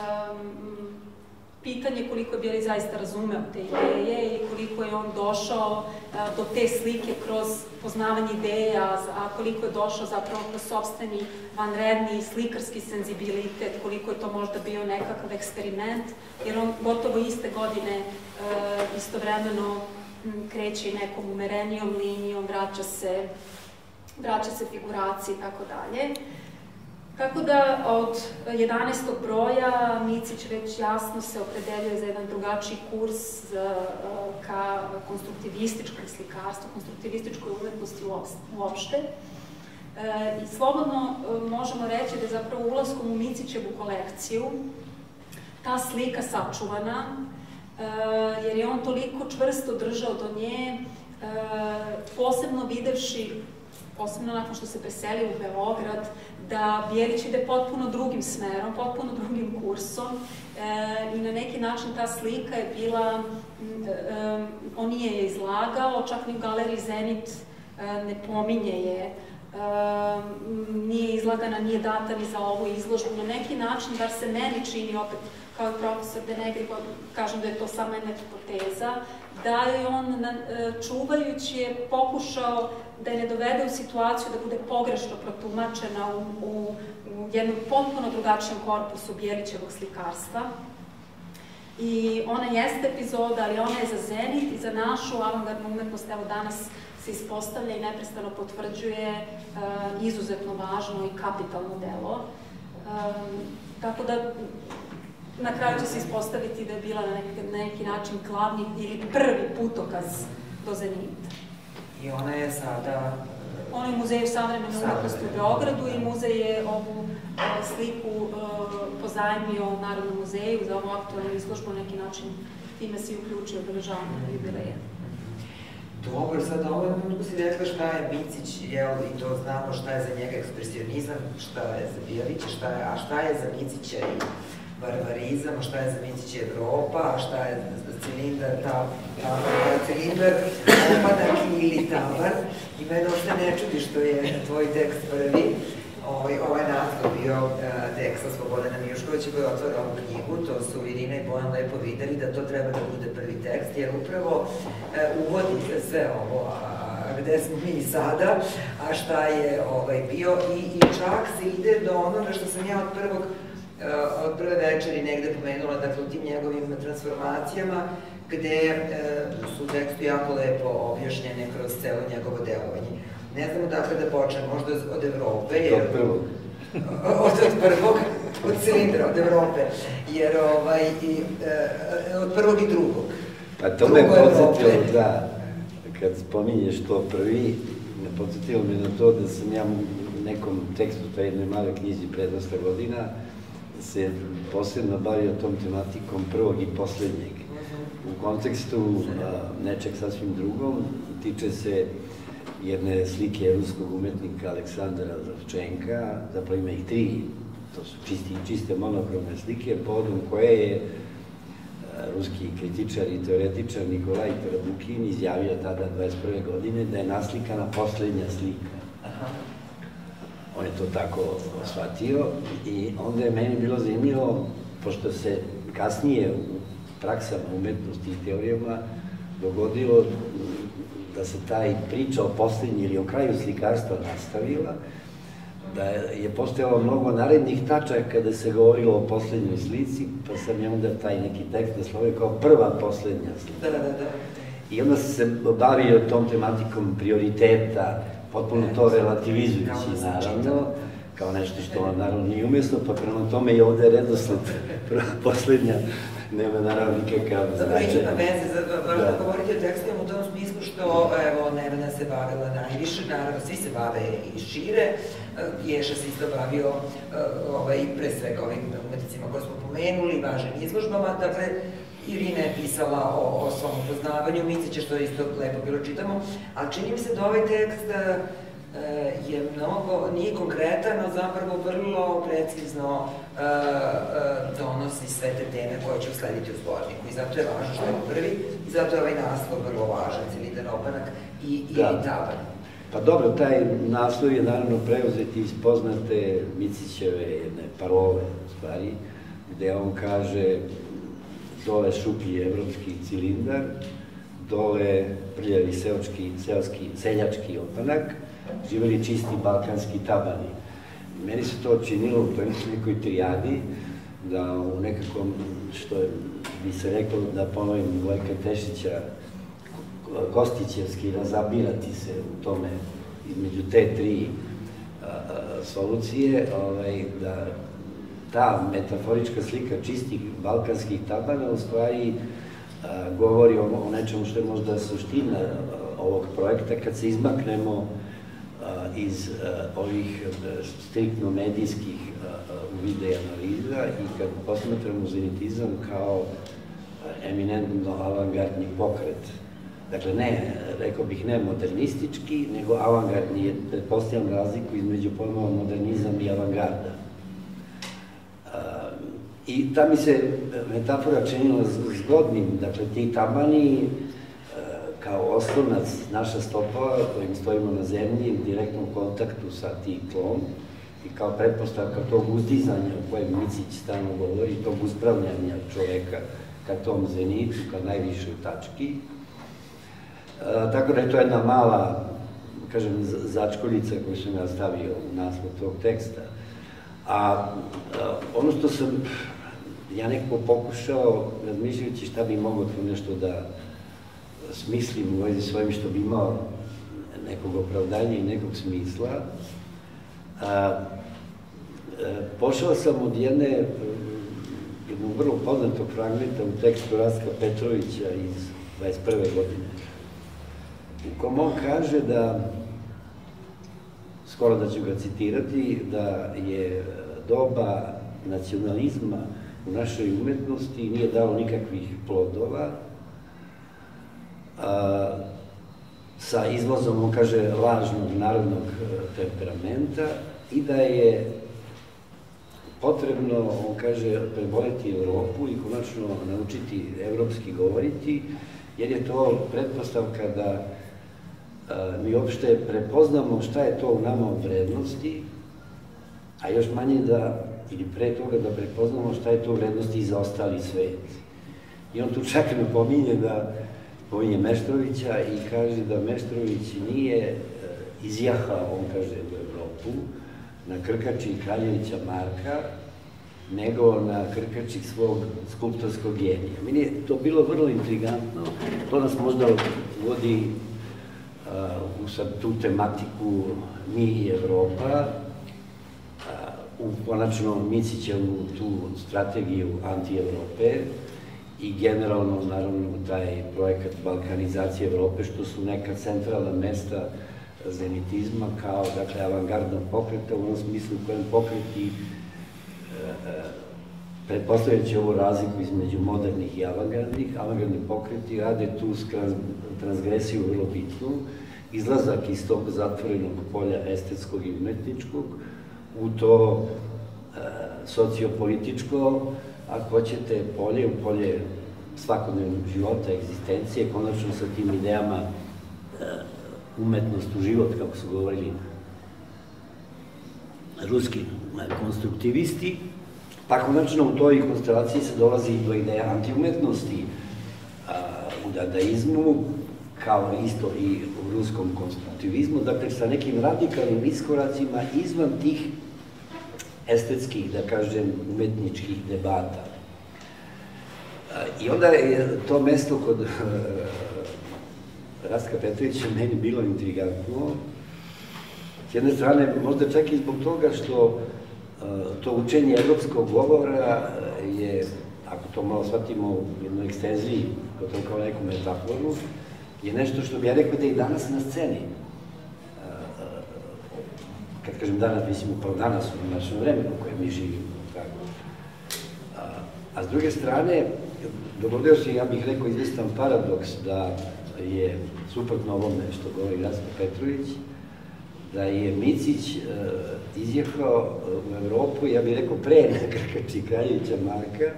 Pitanje koliko je Bjelić zaista razumeo te ideje i koliko je on došao do te slike kroz poznavanje ideja, a koliko je došao zapravo kroz sopstveni vanredni slikarski senzibilitet, koliko je to možda bio nekakav eksperiment, jer on gotovo iste godine istovremeno kreće i nekom umerenijom linijom, vraća se, vraća se figuraciji i tako dalje. Tako da od jedanaestog broja Micić već jasno se opredeljuje za jedan drugačiji kurs ka konstruktivističkom slikarstvu, konstruktivističkoj umetnosti uopšte. I slobodno možemo reći da je zapravo ulaskom u Micićevu kolekciju ta slika sačuvana, jer je on toliko čvrsto držao do nje, posebno videvši, posebno nakon što se preselio u Beograd, da Bjelić ide potpuno drugim smerom, potpuno drugim kursom i na neki način ta slika je bila, on nije je izlagao, čak ni u galeriji Zenit ne pominje je, nije izlagana, nije data ni za ovu izložbu. Na neki način, bar se meni čini, opet kao i profesor Denegri, kažem da je to samo jedna hipoteza, da je on, čuvajući je, pokušao da je ne dovede u situaciju da bude pogrešno protumačena u jednom potpuno drugačijem korpusu Bjelićevog slikarstva. I ona jeste epizoda, ali ona je za Zenit i za našu avangardnu umetnost, evo danas se ispostavlja i neprestano potvrđuje izuzetno važno i kapitalno delo. Tako da, na kraju će se ispostaviti da je bila na neki način glavni ili prvi putokaz do Zenita. I ona je sada... Ona je u Muzeju savremene umetnosti u Beogradu i muzej je ovu sliku pozajmio Narodnom muzeju za ovu aktualnu izložbu, na neki način time se i uključio obeležavanje jubileja. Dobro, sad na ovom minutu si rekla šta je Micić, jel, i to znamo šta je za njega ekspresionizam, šta je za Bjelića, a šta je za Micića i barbarizam, šta je za Micića Evropa, a šta je za cilindar, cilindar, opadak ili tavar. I mene ošte ne čudi što je tvoj tekst prvi, ovaj naslov bio teksta Slobodana Mijuškovića koji otvara ovu knjigu, to su Irina i Bojan lepo videli da to treba da bude prvi tekst, jer upravo uvodi sve ovo, gde smo mi sada, a šta je bio, i čak se ide do onoga što sam ja od prvog od prve večeri negde pomenula, dakle, u tim njegovim transformacijama, gde su u tekstu jako lepo objašnjene kroz celo njegovo delovanje. Ne znamo dakle da počne, možda od Evrope, od prvog, od prvog, od cilindra, od Evrope, jer od prvog i drugog. A to me podsjetilo, da, kad spominješ to prvi, me podsjetilo me na to da sam ja u nekom tekstu, to je jednoj maloj knjizi pre dosta godina, se posebno bavio tom tematikom prvog i poslednjeg. U kontekstu nečeg sasvim drugom, tiče se jedne slike ruskog umetnika Aleksandra Zavčenka, zapravo ima ih tri, to su čiste monokromne slike, povodom koje je ruski kritičar i teoretičar Nikolaj Tarabukin izjavio tada dvadeset prve godine da je naslikana poslednja slika. On je to tako shvatio i onda je meni bilo zanimljivo, pošto se kasnije u praksama umetnosti i teorijama dogodilo da se taj priča o poslednji ili o kraju slikarstva nastavila, da je postojalo mnogo narednih tačaka kada se govorilo o poslednjoj slici, pa sam je onda taj neki tekst naslovio kao prva poslednja slika. Da, da, da. I onda sam se bavio tom tematikom prioriteta, potpuno to relativizujući, naravno, kao nešto što naravno nije umjesno, pa prema tome i ovde je redosled prva poslednja, nema naravno nikakav značaj. Dobro, ima veze, važno govoriti o tekstima u tom smislu što, evo, Nevena se bavila najviše, naravno, svi se bave i šire, Ješa se isto bavio pre svega ovim umetnicima koje smo pomenuli, važnim izložbama, dakle, Irina je pisala o svom upoznavanju, Micića, što je isto lepo bilo čitamo, ali čini mi se da ovaj tekst je mnogo, nije konkretan, no zapravo vrlo precizno donosi sve te teme koje će uslediti u zborniku i zato je važno što je prvi i zato je ovaj naslov vrlo važan, Cilidan opanak i taban. Pa dobro, taj naslov je naravno preuzeti iz poznate Micićeve jedne parole, u stvari, gde on kaže dole šuplji evropski cilindar, dole prljavi seljački opanak, živeli čisti balkanski tabani. Meni se to činilo u toj nekoj trijadi, da u nekakvom, što bi se reklo, da ponovim Vojka Tešića, Kostićevski, razabirati se u tome, između te tri solucije, da ta metaforička slika čistih balkanskih tabana u stvari govori o nečemu što je možda suština ovog projekta kad se izmaknemo iz ovih striktno medijskih uvida i analiza i kad posmatramo zenitizam kao eminentno avangardni pokret. Dakle, ne, rekao bih ne modernistički, nego avangardni, jer pretpostavljam razliku između pojmova modernizam i avangarda. I ta mi se metafora činila zgodnim, dakle, ti tabani kao oslonac naša stopala kojim stojimo na zemlji u direktnom kontaktu sa tim tlom i kao pretpostavka tog uzdizanja o kojem Micić stalno govori, tog uspravljanja čoveka ka tom zenitu, ka najvišoj tački. Tako da je to jedna mala, kažem, začkoljica koju sam ja stavio u naslov tog teksta. A ono što sam ja nekako pokušao, razmišljajući šta bi moglo to nešto da smislim u vezi s ovim što bi imao nekog opravdanja i nekog smisla, pošao sam od jedne, jednog vrlo poznatog fragmenta u tekstu Rastka Petrovića iz dvadeset prve godine, u kom on kaže da, skoro da ću ga citirati, da je doba nacionalizma u našoj umetnosti nije dao nikakvih plodova, sa izvozom, on kaže, lažnog narodnog temperamenta i da je potrebno, on kaže, preboleti Evropu i konačno naučiti evropski govoriti, jer je to pretpostavka da mi uopšte prepoznamo šta je to u nama od vrednosti, a još manje da, ili pre toga da prepoznamo šta je to vrednosti i za ostali svet. I on tu čak ne pominje da pominje Meštrovića i kaže da Meštrović nije izjahao, on kaže, u Evropu, na krkači Kraljevića Marka, nego na krkači svog skulptorskog genija. Meni je to bilo vrlo intrigantno, to nas možda vodi u sad tu tematiku mi i Evropa, u konačno Micićevu tu strategiju anti-Evrope i generalno, naravno, taj projekat balkanizacije Evrope, što su neka centralna mesta zenitizma kao, dakle, avangardnog pokreta, u onom smislu u kojem pokreti, pretpostavljajući ovu razliku između modernih i avangardnih, avangardni pokreti rade tu transgresiju vrlo bitnu, izlazak iz tog zatvorenog polja estetskog i umetničkog u to sociopolitičko, ako hoćete, polje, u polje svakodnevnog života, egzistencije, konačno sa tim idejama umetnost u život, kako su govorili ruski konstruktivisti, pa konačno u toj konstelaciji se dolazi do ideja antiumetnosti u dadaizmu, kao isto i u ruskom konstruktivizmu, dakle sa nekim radikalnim iskoracima izvan tih estetskih, da kažem, umetničkih debata. I onda je to mesto kod Rastka Petrovića meni bilo intrigantno. S jedne strane, možda čak i zbog toga što to učenje evropskog govora je, ako to malo shvatimo u jednoj ekstenziji, kao neku metaforu, je nešto što bi ja rekao da je i danas na sceni. Kad kažem danas, mislim upravo danas u našem vremenu u kojem mi živimo. A s druge strane, dogodio se, ja bih rekao, izvestan paradoks da je, suprotno ovome što govori Rastka Petrović, da je Micić izjehao u Evropu, ja bih rekao, pre Krkači Kraljevića Marka,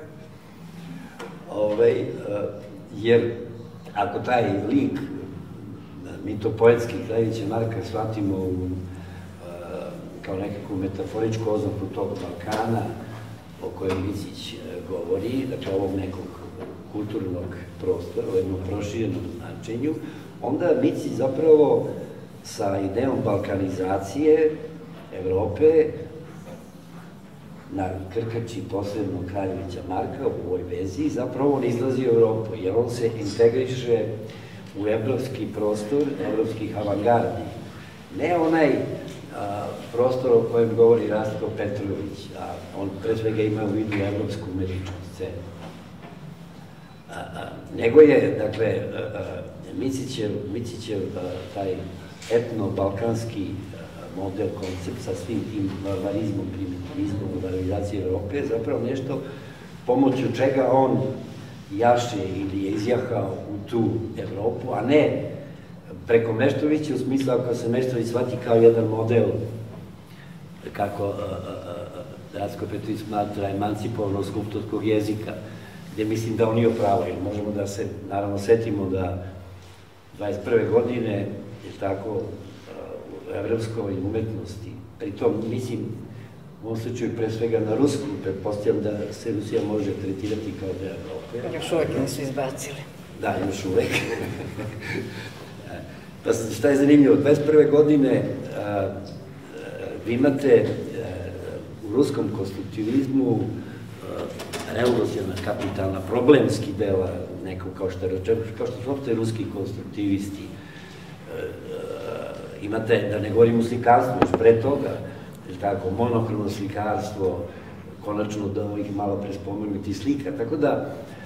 jer ako taj lik mitopoetski Kraljevića Marka shvatimo kao nekakvu metaforičku oznaku tog Balkana o kojem Micić govori, dakle ovog nekog kulturnog prostora, u jednom proširenom značenju, onda Micić zapravo sa idejom balkanizacije Evrope na Krkači posebno Kraljevića Marka u ovoj vezi zapravo on izlazi u Evropu, jer on se integriše u evropski prostor evropskih avangardi. Ne onaj prostor o kojem govori Rastko Petrović, a on pre svega ima u vidu evropsku umetničku scenu. Nego je, dakle, Micićev taj etno-balkanski model, koncept sa svim tim barbarizmom, primitivizmom, urbanizacije Evrope, zapravo nešto pomoću čega on jaše ili je izjahao u tu Evropu, a ne preko Meštrovića, u smislu ako se Meštrović shvati kao jedan model kako Rastko Petrović smatra emancipovanog skulptorskog jezika, gde mislim da on nije pravo, jer možemo da se, naravno, setimo da dvadeset prve godine je tako u evropskoj umetnosti, pritom, mislim, u ovom slučaju pre svega na rusku, pretpostavljam da se Rusija može tretirati kao deo Evrope. Još uvek nisu izbacili. Da, još uvek. Pa šta je zanimljivo, dvadeset prve godine vi imate u ruskom konstruktivizmu revolucionarna, kapitalna, problemski dela nekog kao što su opšte ruski konstruktivisti. Imate, da ne govorim u slikarstvu, još pre toga, monokrono slikarstvo, konačno da ovih malo prespomenuti slika, tako da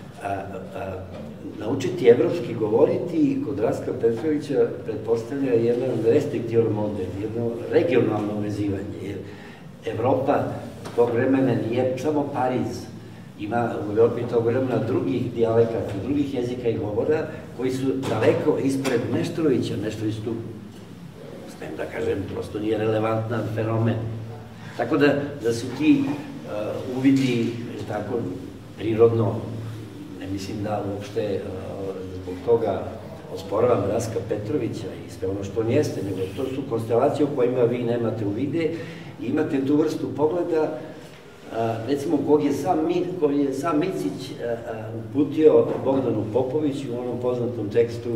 naučiti evropski govoriti kod Rastka Petrovića pretpostavlja jedan restriktivan model, jedno regionalno vezivanje, jer Evropa tog vremena nije samo Pariz, ima u Evropi tog vremena drugih dijalekata, drugih jezika i govora koji su daleko ispred Meštrovića. Meštrović tu, smijem da kažem, prosto nije relevantan fenomen. Tako da su ti uvidi tako prirodno, ne mislim da uopšte zbog toga osporavam Rastka Petrovića i sve ono što on jeste, nego to su konstelacije u kojima vi nemate uvide i imate tu vrstu pogleda, recimo kog je sam Micić uputio Bogdanu Popoviću u onom poznatom tekstu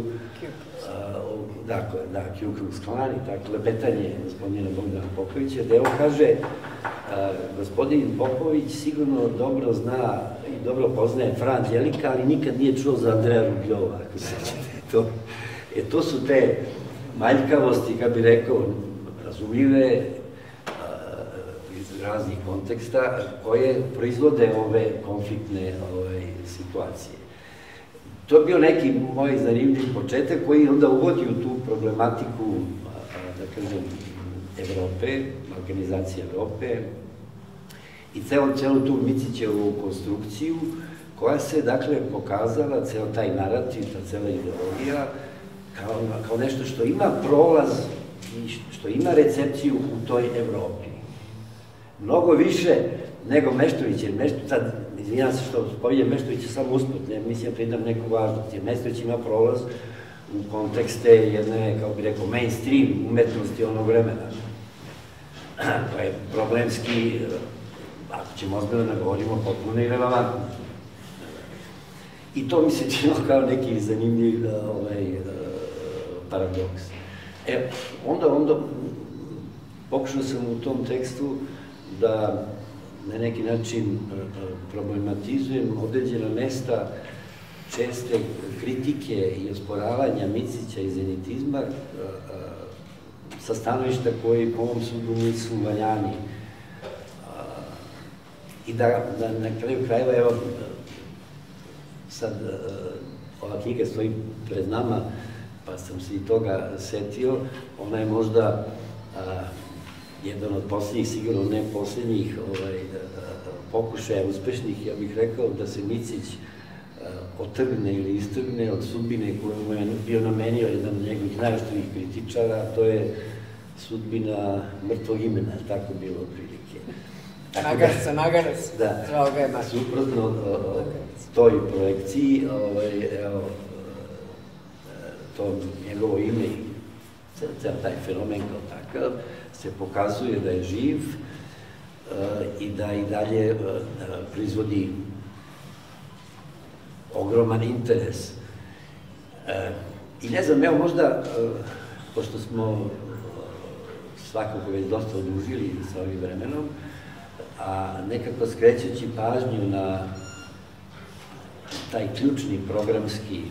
da, Ku Klux Klan i tako, lepetanje gospodina Bogdana Popovića, gde on kaže gospodin Popović sigurno dobro zna i dobro poznaje Fra Anđelika, ali nikad nije čuo za Andreja Rubljova, ako se sećate. E, to su te manjkavosti, kako bi rekao, razumljive iz raznih konteksta, koje proizvode ove konfliktne situacije. To je bio neki moj zanimljiv početak koji onda uvodi u tu problematiku, da kažem, Evrope, organizacije Evrope i celu tu Micićevu konstrukciju koja se, dakle, pokazala, ceo taj narativ, ta cela ideologija, kao nešto što ima prolaz i što ima recepciju u toj Evropi. Mnogo više nego Meštrović, jer izvinjam se što spominjem Meštrovića samo usput, ne mislim da pridam neku važnost, jer Meštrović ima prolaz u kontekste jedne, kao bi rekao, mainstream umetnosti onog vremena. To je problemski, ako ćemo ozbiljno da govorimo, potpuno irelevantno. I to mi se činilo kao neki zanimljiv paradoks. E, onda, onda pokušao sam u tom tekstu da na neki način problematizujem određena mesta česte kritike i osporavanja Micića i zenitizma sa stanovišta koji po ovom sudu nisu valjani. I da na kraju krajeva, evo, sad ova knjiga stoji pred nama, pa sam se i toga setio, ona je možda jedan od posljednjih, sigurno ne posljednjih pokušaja uspešnih, ja bih rekao, da se Micić otrgne ili istrgne od sudbine koju mu je bio namenio jedan od njegovih najoštrijih kritičara, to je sudbina mrtvog imena, tako bilo otprilike. Magarca, magarca, droga je magarca. Suprotno toj projekciji, to njegovo ime i cel taj fenomen kao takav se pokazuje da je živ i da i dalje proizvodi ogroman interes. I ne znam, evo možda, pošto smo svakako već dosta odužili sa ovim vremenom, a nekako skrećući pažnju na taj ključni programski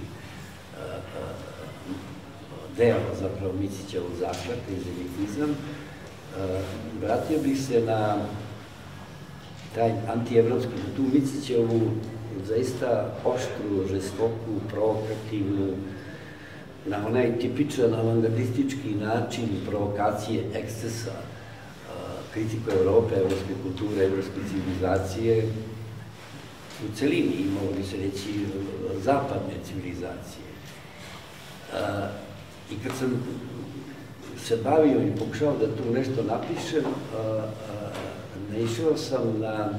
deo zapravo Micićevog zahvata i zenitizam, vratio bih se na taj antievropski, na tu Micićevu zaista oštru, žestoku, provokativnu, na onaj tipičan avangardistički način provokacije, ekscesa, kritiku Evrope, evropske kulture, evropske civilizacije, u celini, i mogu bi se reći, zapadne civilizacije. I kad sam se bavio i pokušao da tu nešto napišem, naišao sam na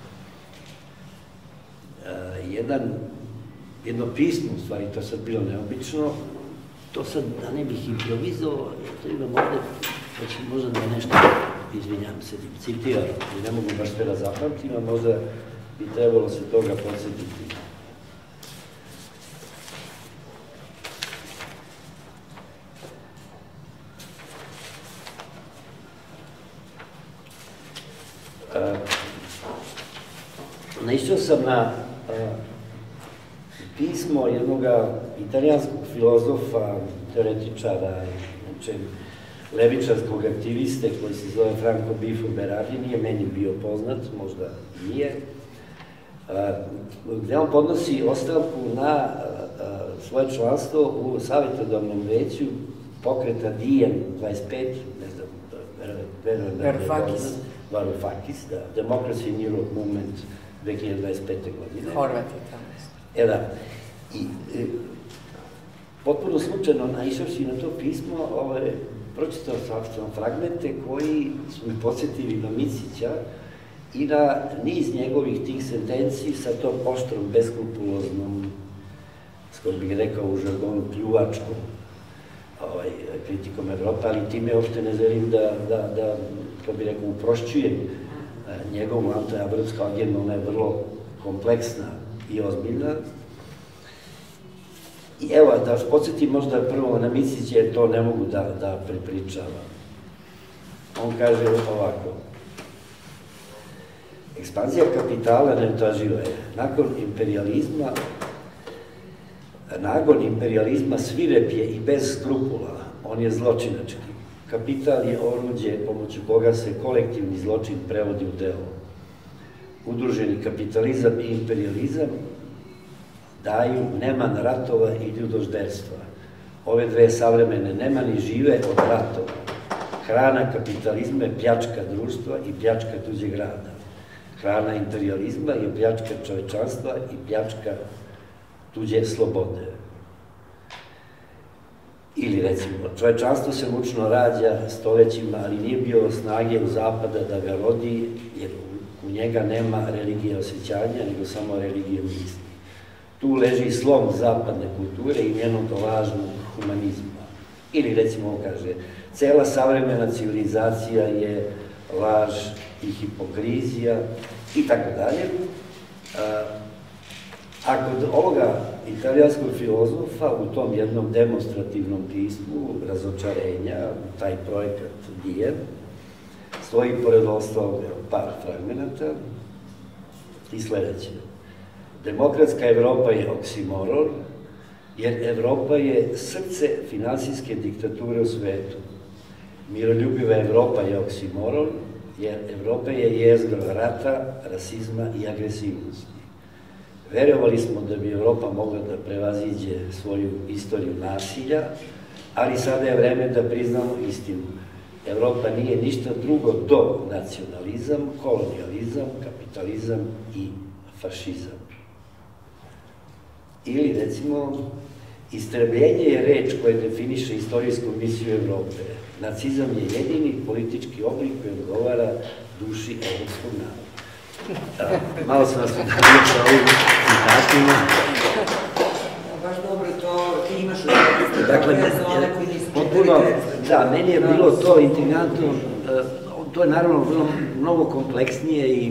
jedno pismo, u stvari, to sad bilo neobično, to sad, da ne bih improvizovao, to imam ovde, pa ću možda da nešto, izvinjam se, citiram, i ne mogu baš sve da zapamtim, a možda bi trebalo se toga podsjetiti. Naišao sam na pismo jednog italijanskog filozofa, teoretičara, levičarskog aktiviste koji se zove Franco Bifo Berardi, nije meni bio poznat, možda nije, gde on podnosi ostavku na svoje članstvo u savjetodavnom veću pokreta Dijem dvadeset pet, ne znam, Varoufakis, da, Democracy in Europe Movement dve hiljade dvadeset pete. godine. Horvati tamo. E da, i potpuno slučajno naišavši na to pismo, pročitao sam fragmente koji su mi podsjetili na Micića i na niz njegovih tih sentenciji sa tom oštrom, beskrupuloznom, skoro bih rekao u žargonu, pljuvačkom kritikom Evrope, ali time uopšte ne želim da, kao bih rekao, uprošćujem njegovu antievropsku agendu, ona je vrlo kompleksna i ozbiljna. I evo, da vas podsjetim možda prvo na Micića, jer to ne mogu da prepričavam. On kaže ovako: ekspanzija kapitala neotaživa je. Nakon imperializma, nagon imperializma svirep je i bez skrupula, on je zločinački. Kapital je oruđe pomoću koga se kolektivni zločin prevodi u delo. Udruženi kapitalizam i imperializam daju neman ratova i ljudožderstva. Ove dve savremene nemani žive od ratova. Hrana kapitalizma je pljačka društva i pljačka tuđeg rada. Hrana imperializma je pljačka čovečanstva i pljačka tuđe slobode. Ili, recimo, čovečanstvo se mučno rađa stolećima, ali nije bio snage u zapada da ga rodi, jer U njega nema religije osjećanja, nego samo religije misli. Tu leži slom zapadne kulture i njenog lažnog humanizma. Ili recimo on kaže, cela savremena civilizacija je laž i hipokrizija i tako dalje. A kod ovoga italijanskog filozofa u tom jednom demonstrativnom pismu razočarenja, taj projekat Dijen, stoji pored ostalog par fragmenata i sledeće. Demokratska Evropa je oksimoron, jer Evropa je srce finansijske diktature u svetu. Miroljubiva Evropa je oksimoron, jer Evropa je jezgra rata, rasizma i agresivnosti. Verovali smo da bi Evropa mogla da prevaziđe svoju istoriju nasilja, ali sada je vreme da priznamo istinu. Evropa nije ništa drugo do nacionalizam, kolonijalizam, kapitalizam i fašizam. Ili, recimo, istrebljenje je reč koja definiše istorijsku misiju Evrope. Nacizam je jedini politički oblik koji odgovara duši evropskog naroda. Malo sam vas udario sa ovim citatima. Baš dobro, to ti imaš u tekstu. Dakle, potpuno, da, meni je bilo to intrigantno, to je naravno bilo mnogo kompleksnije i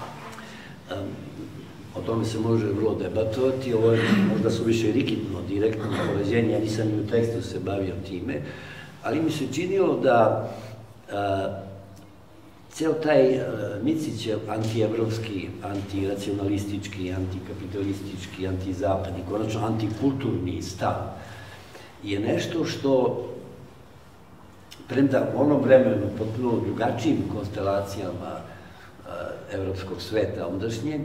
o tome se može vrlo debatovati, ovo je možda su više rigidno, direktno poređenje, ja nisam i u tekstu se bavio time, ali mi se činilo da ceo taj Micićev antievropski, antiracionalistički, antikapitalistički, antizapadni, konačno antikulturni stav je nešto što premda u onom vremenu potpuno drugačijim konstelacijama evropskog sveta ondašnjeg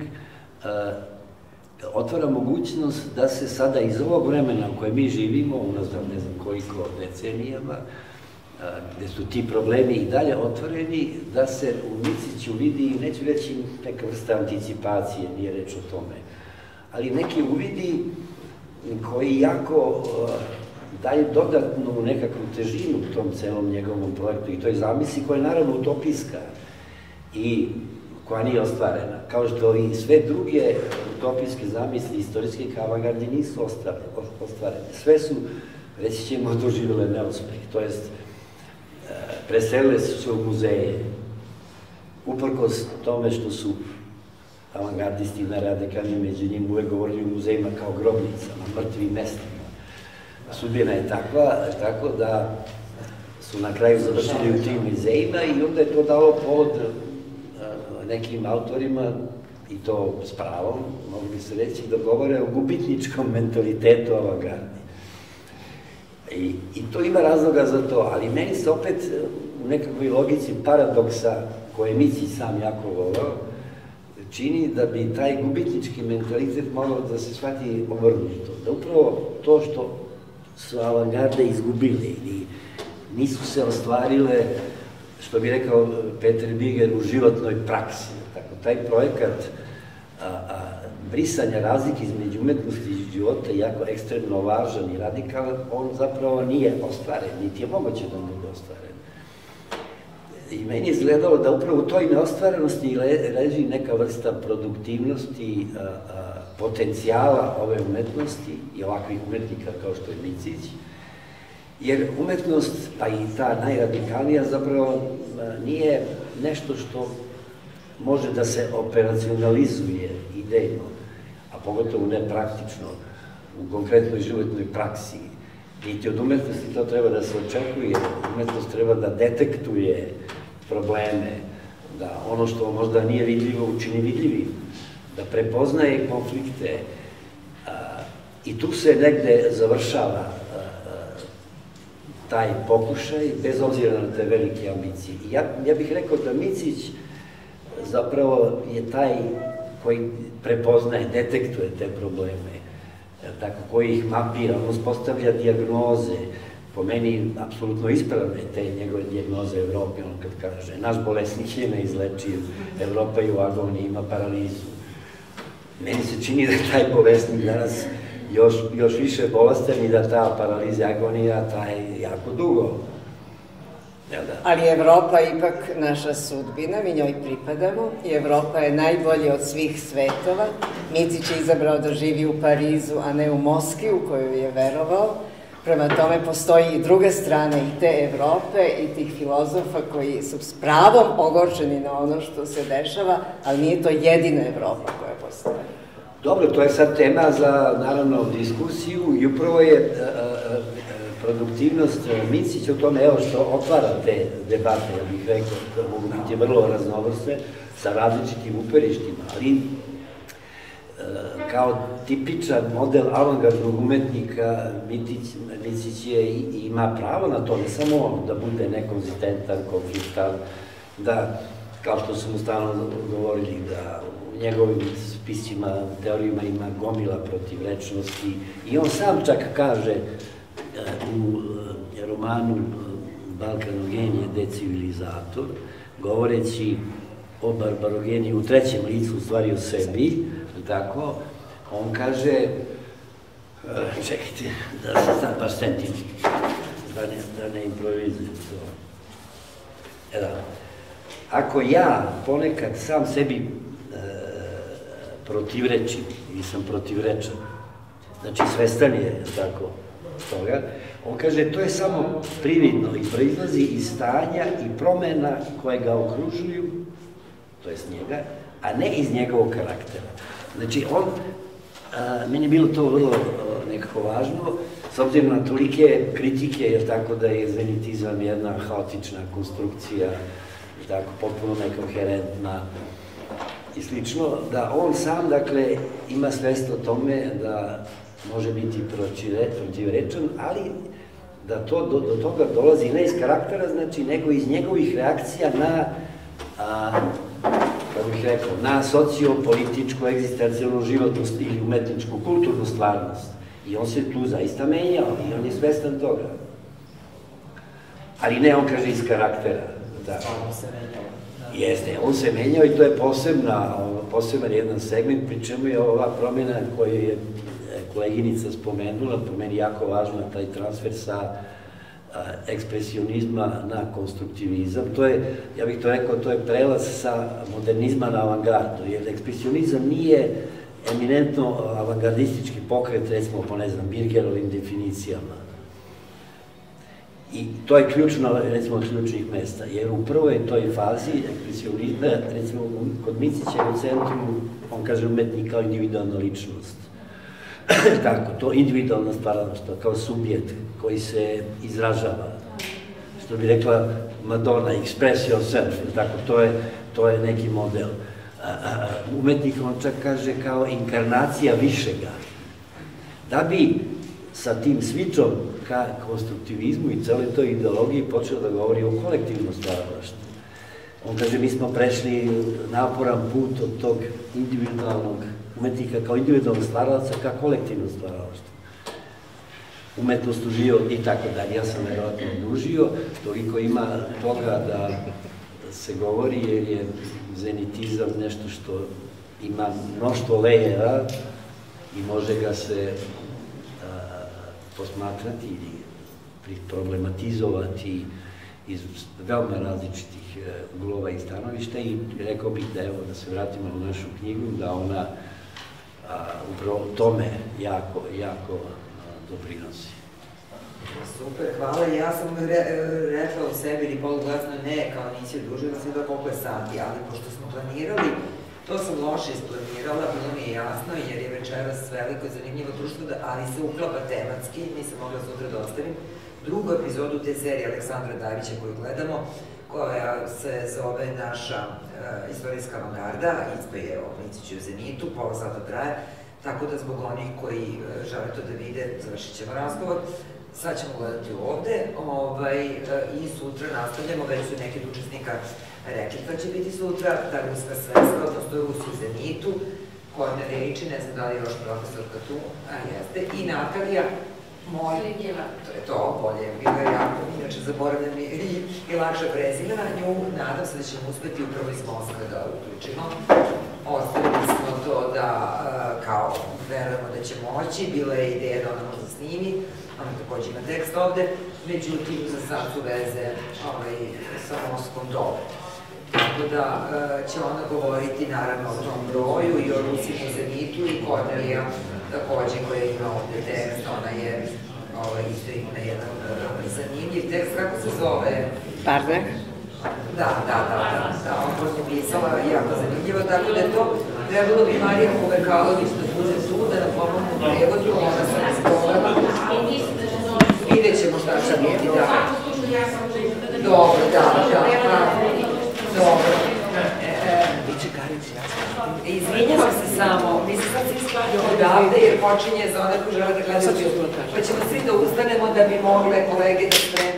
otvara mogućnost da se sada iz ovog vremena u kojem mi živimo, unazad ne znam koliko decenijama, gde su ti problemi i dalje otvoreni, da se u Miciću vidi, neću reći neka vrsta anticipacije, nije reč o tome, ali neki uvidi koji jako daju dodatnu nekakvu težinu tom celom njegovom projektu i toj zamisli koja je naravno utopijska i koja nije ostvarena, kao što i sve druge utopijske zamisli istorijske avangardi nisu ostvarene. Sve su, reći ćemo, doživjele neuspeh, to jest preselile su se u muzeje, uprkos tome što su avangardisti na radikalni među njim uvek govorili u muzejima kao grobnicama, mrtvim mestima. Sudbina je takva, tako da su na kraju završili u tim muzejima i onda je to dalo povod nekim autorima, i to s pravom, mogu bi se reći, da govore o gubitničkom mentalitetu avangardi. I to ima razloga za to, ali meni se opet u nekakvoj logici paradoksa, koje Micić sam jako volao, čini da bi taj gubitnički mentalitet mogao da se shvati obrnuto. Da upravo to što su avangarde izgubile ili nisu se ostvarile, što bi rekao Peter Biger, u životnoj praksi. Tako, taj projekat brisanja razlike između umetnosti i života je jako ekstremno važan i radikalan, on zapravo nije ostvaren, niti je moguće da bude ostvaren. I meni je izgledalo da upravo u toj neostvarenosti leži neka vrsta produktivnosti, potencijala ove umetnosti i ovakvih umetnika kao što je Micić, jer umetnost, pa i ta najradikalnija, zapravo nije nešto što može da se operacionalizuje idejno, a pogotovo ne praktično, u konkretnoj životnoj praksi. Niti od umetnosti to treba da se očekuje, umetnost treba da detektuje probleme, da ono što možda nije vidljivo učini vidljivim, da prepoznaje konflikte. I tu se negde završava taj pokušaj, bez obzira na te velike ambicije. Ja bih rekao da Micić zapravo je taj koji prepoznaje, detektuje te probleme, tako koji ih mapira, on uspostavlja dijagnoze, po meni apsolutno ispravne te njegove dijagnoze Evrope, on kad kaže, naš bolesnik je neizlečiv, Evropa je u agoniji, ima paralizu. Meni se čini da je taj bolesnik danas još više bolestan i da ta paraliza, agonija traje jako dugo. Ali Evropa je ipak naša sudbina, mi njoj pripadamo i Evropa je najbolji od svih svetova. Micić je izabrao da živi u Parizu, a ne u Moskvi u koju je verovao. Prema tome postoji i druga strana i te Evrope i tih filozofa koji su s pravom ogorčeni na ono što se dešava, ali nije to jedina Evropa koja postoji. Dobro, to je sad tema za, naravno, diskusiju i upravo je produktivnost Micića u tome, evo što otvara te debate, ja bih rekao, da mogu biti vrlo raznovrsne, sa različitim uperištima, ali kao tipičan model avangardnog umetnika Micić je ima pravo na to, ne samo on, da bude nekonzistentan, konfliktan, da, kao što su mu stalno govorili, da u njegovim spisima, teorijima ima gomila protivrečnosti i on sam čak kaže u romanu Balkanogenije decivilizator, govoreći o barbarogeniji u trećem licu, u stvari o sebi, tako, on kaže, čekajte, da se sad baš setim, da ne improvizujem to. E da, ako ja ponekad sam sebi protivrečim, ili sam protivrečan, znači svestan je tako toga, on kaže, to je samo prividno i proizlazi iz stanja i promena koje ga okružuju, to jest njega, a ne iz njegovog karaktera. Znači, on, meni je bilo to vrlo nekako važno, s obzirom na tolike kritike, jer tako da je zenitizam jedna haotična konstrukcija, tako, potpuno nekoherentna i slično, da on sam, dakle, ima svest o tome da može biti protivrečan, ali da to do toga dolazi ne iz karaktera, znači, nego iz njegovih reakcija na, kako bih rekao, na sociopolitičku, egzistencijalnu životnu ili umetničku, kulturnu stvarnost. I on se tu zaista menjao i on je svestan toga. Ali ne, on kaže iz karaktera. On se menjao. Jeste, on se menjao i to je poseban jedan segment, pri čemu je ova promjena koju je koleginica spomenula, po meni jako važna, taj transfer sa ekspresionizma na konstruktivizam. To je, ja bih to rekao, to je prelaz sa modernizma na avangardu, jer ekspresionizam nije eminentno avangardistički pokret, recimo po, ne znam, Birgerovim definicijama. I to je ključno, recimo, od ključnih mesta, jer u prvoj toj fazi ekspresionizma, recimo, kod Micića je u centru, on kaže, umetnik kao individualna ličnost. Tako, to individualna stvarnost, kao subjekt koji se izražava, što bi rekla Madonna, express yourself, tako, to je neki model. Umetnik, on čak kaže, kao inkarnacija višega. Da bi sa tim svičom ka konstruktivizmu i celoj toj ideologiji počeo da govori o kolektivnom stvaralaštvu. On kaže, mi smo prešli naporan put od tog individualnog umetnika kao individualnog stvaralaca ka kolektivnom stvaralaštvu. Umetnost u život i tako dalje. Ja sam verovatno odužio, toliko ima toga da se govori, jer je zenitizam nešto što ima mnoštvo lejera i može ga se posmatrati ili problematizovati iz veoma različitih uglova i stanovišta i rekao bih da, evo, da se vratimo na našu knjigu, da ona upravo tome jako, jako doprinosi. Super, hvala. Ja sam rekla u sebi ili poluglasno ne, kao nisi odužila sve do koliko je sati, ali pošto smo planirali, to sam loše isplanirala, bilo mi je jasno, jer je večeras veliko i zanimljivo društvo, ali se uklapa tematski, nisam mogla sutra da ostavim, drugu epizodu te serije Aleksandra Davića koju gledamo, koja se zove Naša istorijska avangarda, izbe je o Miciću u Zenitu, pola sata traje, tako da zbog onih koji žele to da vide, završit ćemo razgovor. Sad ćemo gledati ovde i sutra nastavljamo, već su neki od učesnika rekli kad će biti sutra, da ruska sveska, odnosno Rusi u Zenitu, koja ne reči, ne znam da li je još profesorka tu, a jeste, i Natalija, moj, to je to, bolje, bila je jako, inače zaboravljam i lakša prezimena, nju nadam se da ćemo uspeti upravo iz Moskve da uključimo. Ostavili smo to da, kao, verujemo da će moći, bila je ideja da ona možda snimi, ona takođe ima tekst ovde, međutim za sad su veze sa Moskvom dobre. Tako da će ona govoriti naravno o tom broju i o Rusi u Zenitu i Kornelija takođe koja ima ovde tekst, ona je isto ima jedan zanimljiv tekst, kako se zove? Parnak? Da, da, da, da, on to je pisala jako zanimljivo, tako da je to trebalo bi Marija Kovekalović da bude tu, da nam pomogu u prevodu, ona sam izgovala. Vidjet ćemo šta će biti, da. Dobro, da, da, da. Dobro. Izvinjavam se samo, mi se sad svi skladimo odavde jer počinje zona ko žele da gledaju. Pa ćemo svi da ustanemo da bi mogle kolege da spremaju.